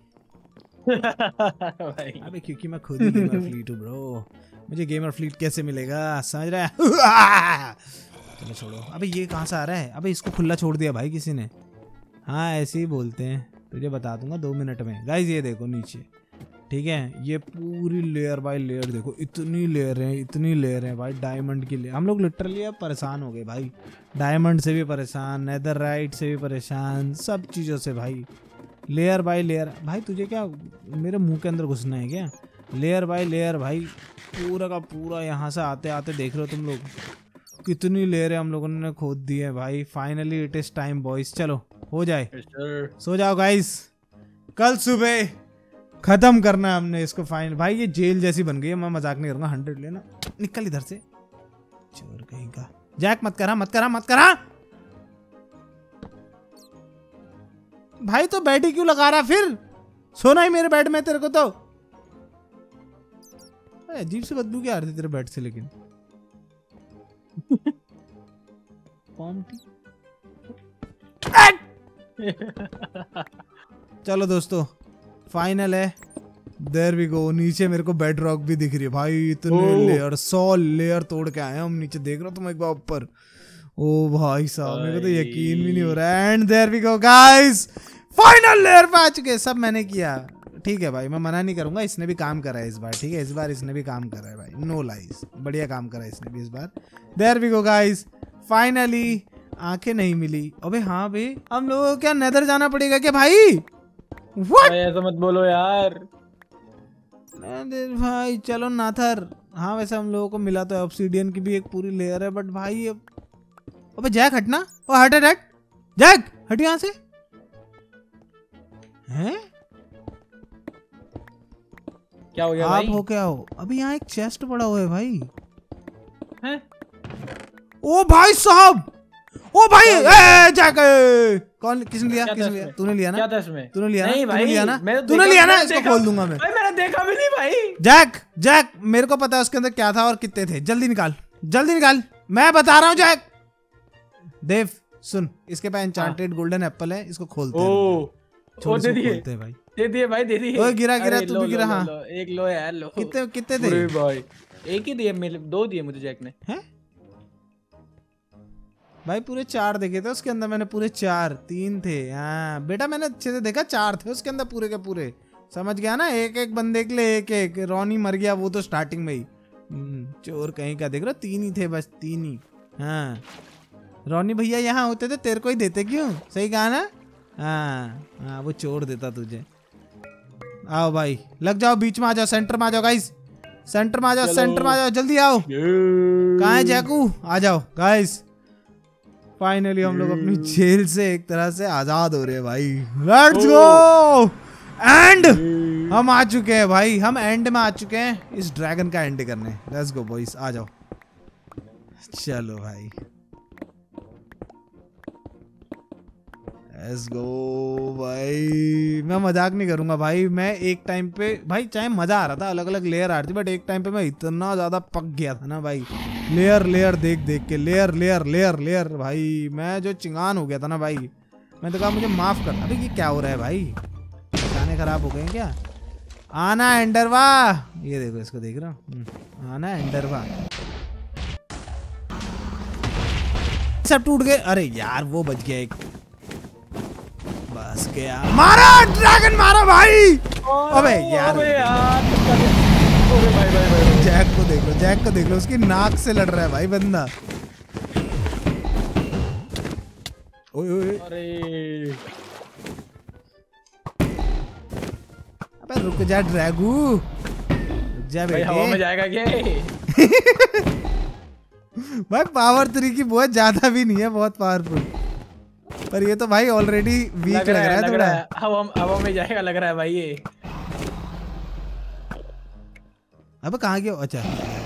भाई।
अबे क्योंकि मैं खुद ही गेमर फ्लीट हूँ ब्रो, मुझे गेमर फ्लीट कैसे मिलेगा, समझ रहा है? चलो छोड़ो। अबे ये कहाँ से आ रहा है? अबे इसको खुला छोड़ दिया भाई किसी ने। हाँ ऐसे ही बोलते हैं, तुझे बता दूंगा दो मिनट में। गाइस ये देखो नीचे, ठीक है, ये पूरी लेयर बाय लेयर देखो, इतनी लेयर है, इतनी लेयर है भाई। डायमंड की लेयर, हम लोग लिटरली अब परेशान हो गए भाई। डायमंड से भी परेशान, नेदरराइट से भी परेशान, सब चीज़ों से भाई। लेयर बाय लेयर भाई, तुझे क्या मेरे मुंह के अंदर घुसना है क्या? लेयर बाय लेयर भाई, पूरा का पूरा यहाँ से आते आते देख रहे हो तुम लोग कितनी लेयर है हम लोगों ने खोद दी है भाई। Finally it is time boys, चलो हो जाए। सो जाओ गाइस, कल सुबह खत्म करना है हमने इसको फाइनल। भाई ये जेल जैसी बन गई है, मैं मजाक नहीं करूंगा। हंड्रेड लेना, निकल इधर से चोर कहीं का। जैक मत करा मत करा मत करा भाई। तो बेड ही क्यों लगा रहा फिर? सोना ही मेरे बेड में तेरे को तो। अजीब से बदबू क्या आ रही थी तेरे बेड से लेकिन। चलो दोस्तों फाइनल है। There we go. नीचे मेरे को बेड रॉक भी दिख रही है भाई, इतने लेयर, सौ लेयर तोड़ के आए हम नीचे। देख रहे हो तुम एक बार ऊपर? ओ भाई साहब, मेरे को तो यकीन भी नहीं हो रहा है। And there we go guys, final layer पे आ चुके। सब मैंने किया, ठीक है भाई, मैं मना नहीं करूंगा। इसने भी काम करा है इस बार, ठीक है, इस बार इसने भी काम करा है भाई, नो लाइज, बढ़िया काम करा है इसने भी इस बार। There we go guys, finally आंखें नहीं मिली। अबे हाँ भाई, हम लोगों को क्या नेदर जाना पड़ेगा क्या भाई? What?
ऐसा मत बोलो यार।
भाई चलो नाथर। हाँ वैसे हम लोगों को मिला तो ऑब्सीडियन की भी एक पूरी लेयर है, बट भाई अब। अबे जैक हटना, ओ हट हट हट, जैक हट यहाँ से। हैं?
क्या हो गया
आप
भाई?
हो क्या हो? अभी यहाँ एक चेस्ट पड़ा हुआ है भाई।
हैं?
ओ भाई साहब, ओ भाई ए, जैक कौन, किसने लिया? किसने लिया? तूने लिया ना?
क्या था इसमें?
तूने लिया ना?
नहीं भाई,
तूने लिया ना?
मैंने
तूने लिया ना? इसको खोल दूंगा मैं।
भाई मैंने देखा भी नहीं भाई।
जैक जैक मेरे को पता है उसके अंदर क्या था और कितने थे। जल्दी निकाल, जल्दी निकाल, मैं बता रहा हूँ जैक। देव सुन, इसके पास एन्चांटेड गोल्डन एप्पल है, इसको खोलते हैं।
ओ,
छोड़
ओ दे दिए,
खोलते हैं भाई।
दे दिए भाई, दे दिए।
ओए गिरा गिरा,
अरे
तू
लो,
भी गिरा।
लो,
हाँ
लो, एक लो यार, लो।
कितने कितने थे?
अरे भाई एक ही दिए, मेरे दो दिए मुझे जैक ने।
हैं भाई? पूरे चार देखे थे उसके अंदर मैंने, पूरे चार। तीन थे हाँ बेटा, मैंने अच्छे से देखा, चार थे उसके अंदर पूरे के पूरे। समझ गया ना? एक एक बंदे के लिए एक एक। रॉनी मर गया वो तो स्टार्टिंग में ही। चोर कहीं का, देख रहा, तीन ही थे बस, तीन ही। हाँ रॉनी भैया यहाँ होते तो तेरे को ही देते, क्यों? सही कहा ना? हाँ हाँ, वो चोर देता तुझे। आओ भाई, लग जाओ, बीच में आ जाओ, सेंटर में आ जाओ गाइस, सेंटर में आ जाओ, सेंटर में आ जाओ, जल्दी आओ। कहाँ है जैकू? आ जाओ गाइस, फाइनली हम लोग अपनी जेल से एक तरह से आजाद हो रहे हैं भाई। Let's go. एंड हम आ चुके हैं भाई, हम एंड में आ चुके हैं इस ड्रैगन का एंड करने। लेट्स गो बॉयज, आ जाओ। चलो भाई लेट्स गो भाई। मैं मजाक नहीं करूंगा भाई, मैं एक टाइम पे भाई चाहे मजा आ रहा था, अलग अलग लेयर आ रही थी, बट एक टाइम पे मैं इतना ज्यादा पक गया था ना भाई, लेयर लेयर देख देख के, लेयर लेयर लेयर लेयर भाई मैं जो चिंगान हो गया था ना भाई। मैं तो कहा मुझे माफ कर। अबे ये क्या हो रहा है भाई, गाने खराब हो गए क्या? आना एंडरवा, ये देखो इसको देख रहा हूँ, आना एंडरवा। सब टूट गए। अरे यार वो बच गया एक, बस गया। मारा ड्रैगन, मारा भाई। अबे यार, जैक को देख लो, जैक को देख लो, उसकी नाक से लड़ रहा है भाई बंदा। ओए ओए,
अरे
अबे रुक जा ड्रैगू, रुक जा बेटे।
हवा में जाएगा क्या?
भाई पावर थ्री की बहुत ज्यादा भी नहीं है, बहुत पावरफुल, पर ये तो भाई ऑलरेडी वीक लग, लग रहा है थोड़ा।
हवा हवा में जाएगा लग रहा है भाई ये।
अब कहाँ गया? अच्छा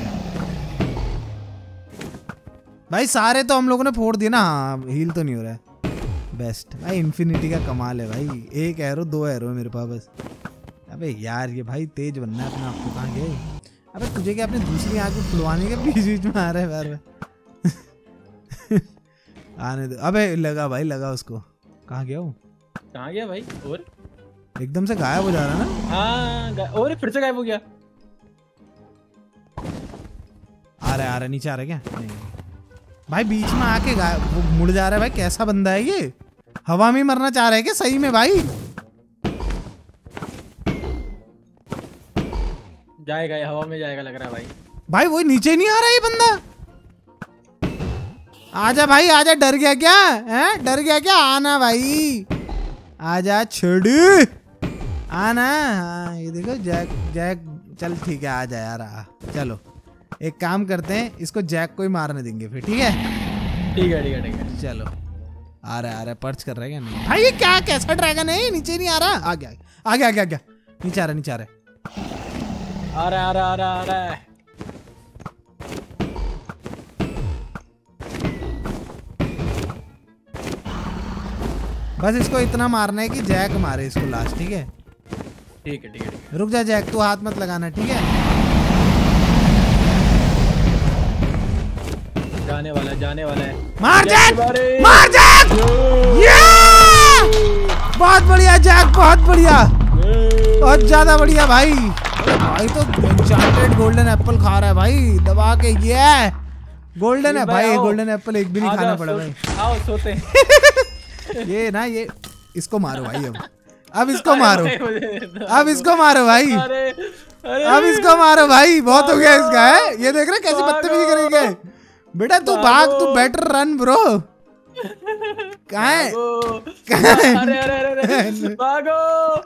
भाई सारे तो हम लोगों ने फोड़ दिए ना। हाँ हील तो नहीं हो रहा है। बेस्ट भाई, इन्फिनिटी का कमाल है भाई। एक एरो, दो एरो है मेरे पास बस। अबे यार ये भाई तेज बनना है अपना आपको। कहाँ गए? अबे तुझे क्या अपनी दूसरी आंख में खुलवाने के बीच बीच में आ रहा है बार बार? आने दो। अबे लगा भाई, लगा उसको। कहाँ गया वो?
कहाँ गया भाई? और
एकदम से गायब हो जा रहा है ना।
हाँ, और फिर से गायब हो गया।
आ रहा है, आ रहा है, नीचे आ रहा है क्या? नहीं भाई, बीच में आके वो मुड़ जा रहा है भाई। कैसा बंदा है ये? हवा में मरना चाह रहा है क्या सही में भाई?
जाएगा, हवा में जाएगा लग रहा है भाई।
भाई वो नीचे नहीं आ रहा है ये बंदा। आजा भाई आजा, डर गया क्या? हैं डर गया क्या? आना भाई, आजा छोड़, आना। हाँ ये देखो जैक, जैक चल ठीक है, आजा यार आ। चलो एक काम करते हैं, इसको जैक को ही मारने देंगे फिर, ठीक है?
ठीक है ठीक है ठीक है।
चलो आ रहा है, आ रहा है, पर्च कर रहा है क्या? नहीं भाई ये क्या, कैसा ड्रैगन है? नीचे नहीं आ रहा। आ गया आ गया आ गया, गया। नीचे आ रहा, नीचे आ रहा है,
आ रहा आ रहा आ रहा आ रहा है।
बस इसको इतना मारना है कि जैक मारे इसको लास्ट, ठीक है?
ठीक है ठीक है ठीक है।
रुक जा जैक, तू हाथ मत लगाना, ठीक है?
जाने वाला है, जाने वाला है।
मार जैक, मार जैक। बहुत बढ़िया जैक, बहुत बढ़िया, बहुत ज्यादा बढ़िया भाई। भाई तो एन्चेंटेड गोल्डन एप्पल खा रहा है भाई दबा के। ये गोल्डन है भाई, गोल्डन एप्पल एक भी नहीं खाना पड़ा भाई।
आओ सोते हैं।
ये ना, ये इसको मारो भाई। अब अब इसको मारो, अब इसको मारो भाई, अब इसको मारो भाई। बहुत हो गया इसका, है ये देख रहे कैसे बदतमीजी करेंगे। बेटा तू भाग, तू बेटर रन ब्रो। कहाँ है?
अरे अरे अरे भागो,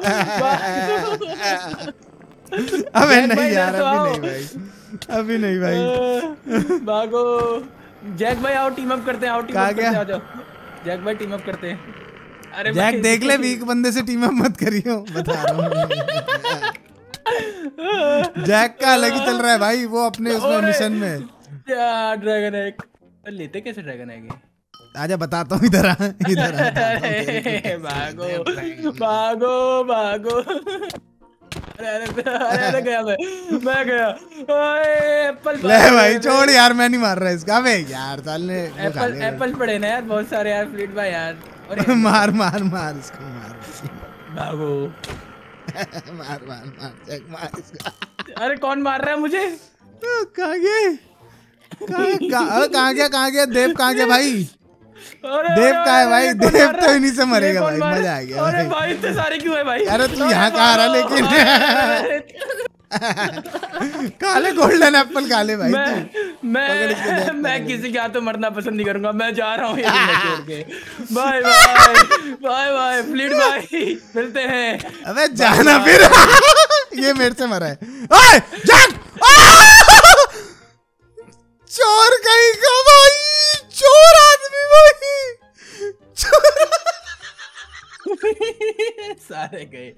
अबे नहीं यार, अभी नहीं भाई, अभी नहीं भाई।
भागो जैक भाई, आओ टीम अप करते हैं, आओ टीम अप करते हैं, आ जाओ जैक भाई, टीम अप करते हैं। अरे
जैक देख ले, वीक बंदे से टीम अप मत करियो, बता रहा हूँ। जैक का अलग ही चल रहा है भाई, वो अपने उसमें मिशन में।
क्या ड्रैगन एग लेते? कैसे ड्रैगन एग?
आजा बताता हूँ, इधर आ, इधर आ।
भागो भागो भागो। अरे अरे अरे गया मैं, मैं गया। ओए एप्पल
ले भाई छोड़ यार, मैं नहीं मार रहा इसका। अबे यार साल ने
एप्पल एप्पल पड़े ना यार बहुत सारे यार, फ्लीट भाई यार।
मार मार मार इसको, मार
भागो।
मार मार मार जैक, मार इसका।
अरे कौन मार रहा है मुझे?
कहाँ गए, कहाँ कहाँ गया, कहाँ गया देव? कहाँ गया भाई? देव का है भाई, देव तो इन्हीं से मरेगा भाई। मजा आ गया।
अरे भाई इतने सारे क्यों है भाई?
अरे तू यहाँ कहाँ आ रहा? लेकिन काले गोल्डन एप्पल काले भाई।
मैं मैं मैं किसी के हाथों मरना पसंद नहीं करूंगा। मैं जा रहा हूँ ये छोड़ के। Bye bye bye bye Fleet भाई, मिलते हैं।
अबे जाना फिर। ये मेरे से मरा है। ओए जैक, चोर कहीं का भाई, चोर आदमी भाई, चोर।
सारे गए।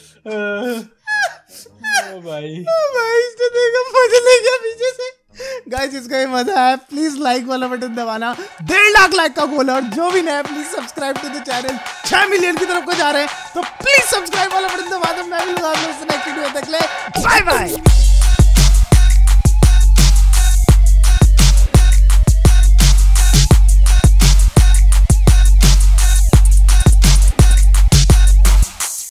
ओ भाई
भाई इसने देखा, मुझे ले गया पीछे से। गाइस जिसको ये मजा आया प्लीज लाइक वाला बटन दबाना, डेढ़ लाख लाइक का गोल है, और जो भी नया please subscribe to the channel. छह मिलियन की तरफ को जा रहे हैं तो प्लीज सब्सक्राइब वाला बटन दबा दो। मैं भी लगा दूं नेक्स्ट वीडियो तक ले बाय बाय।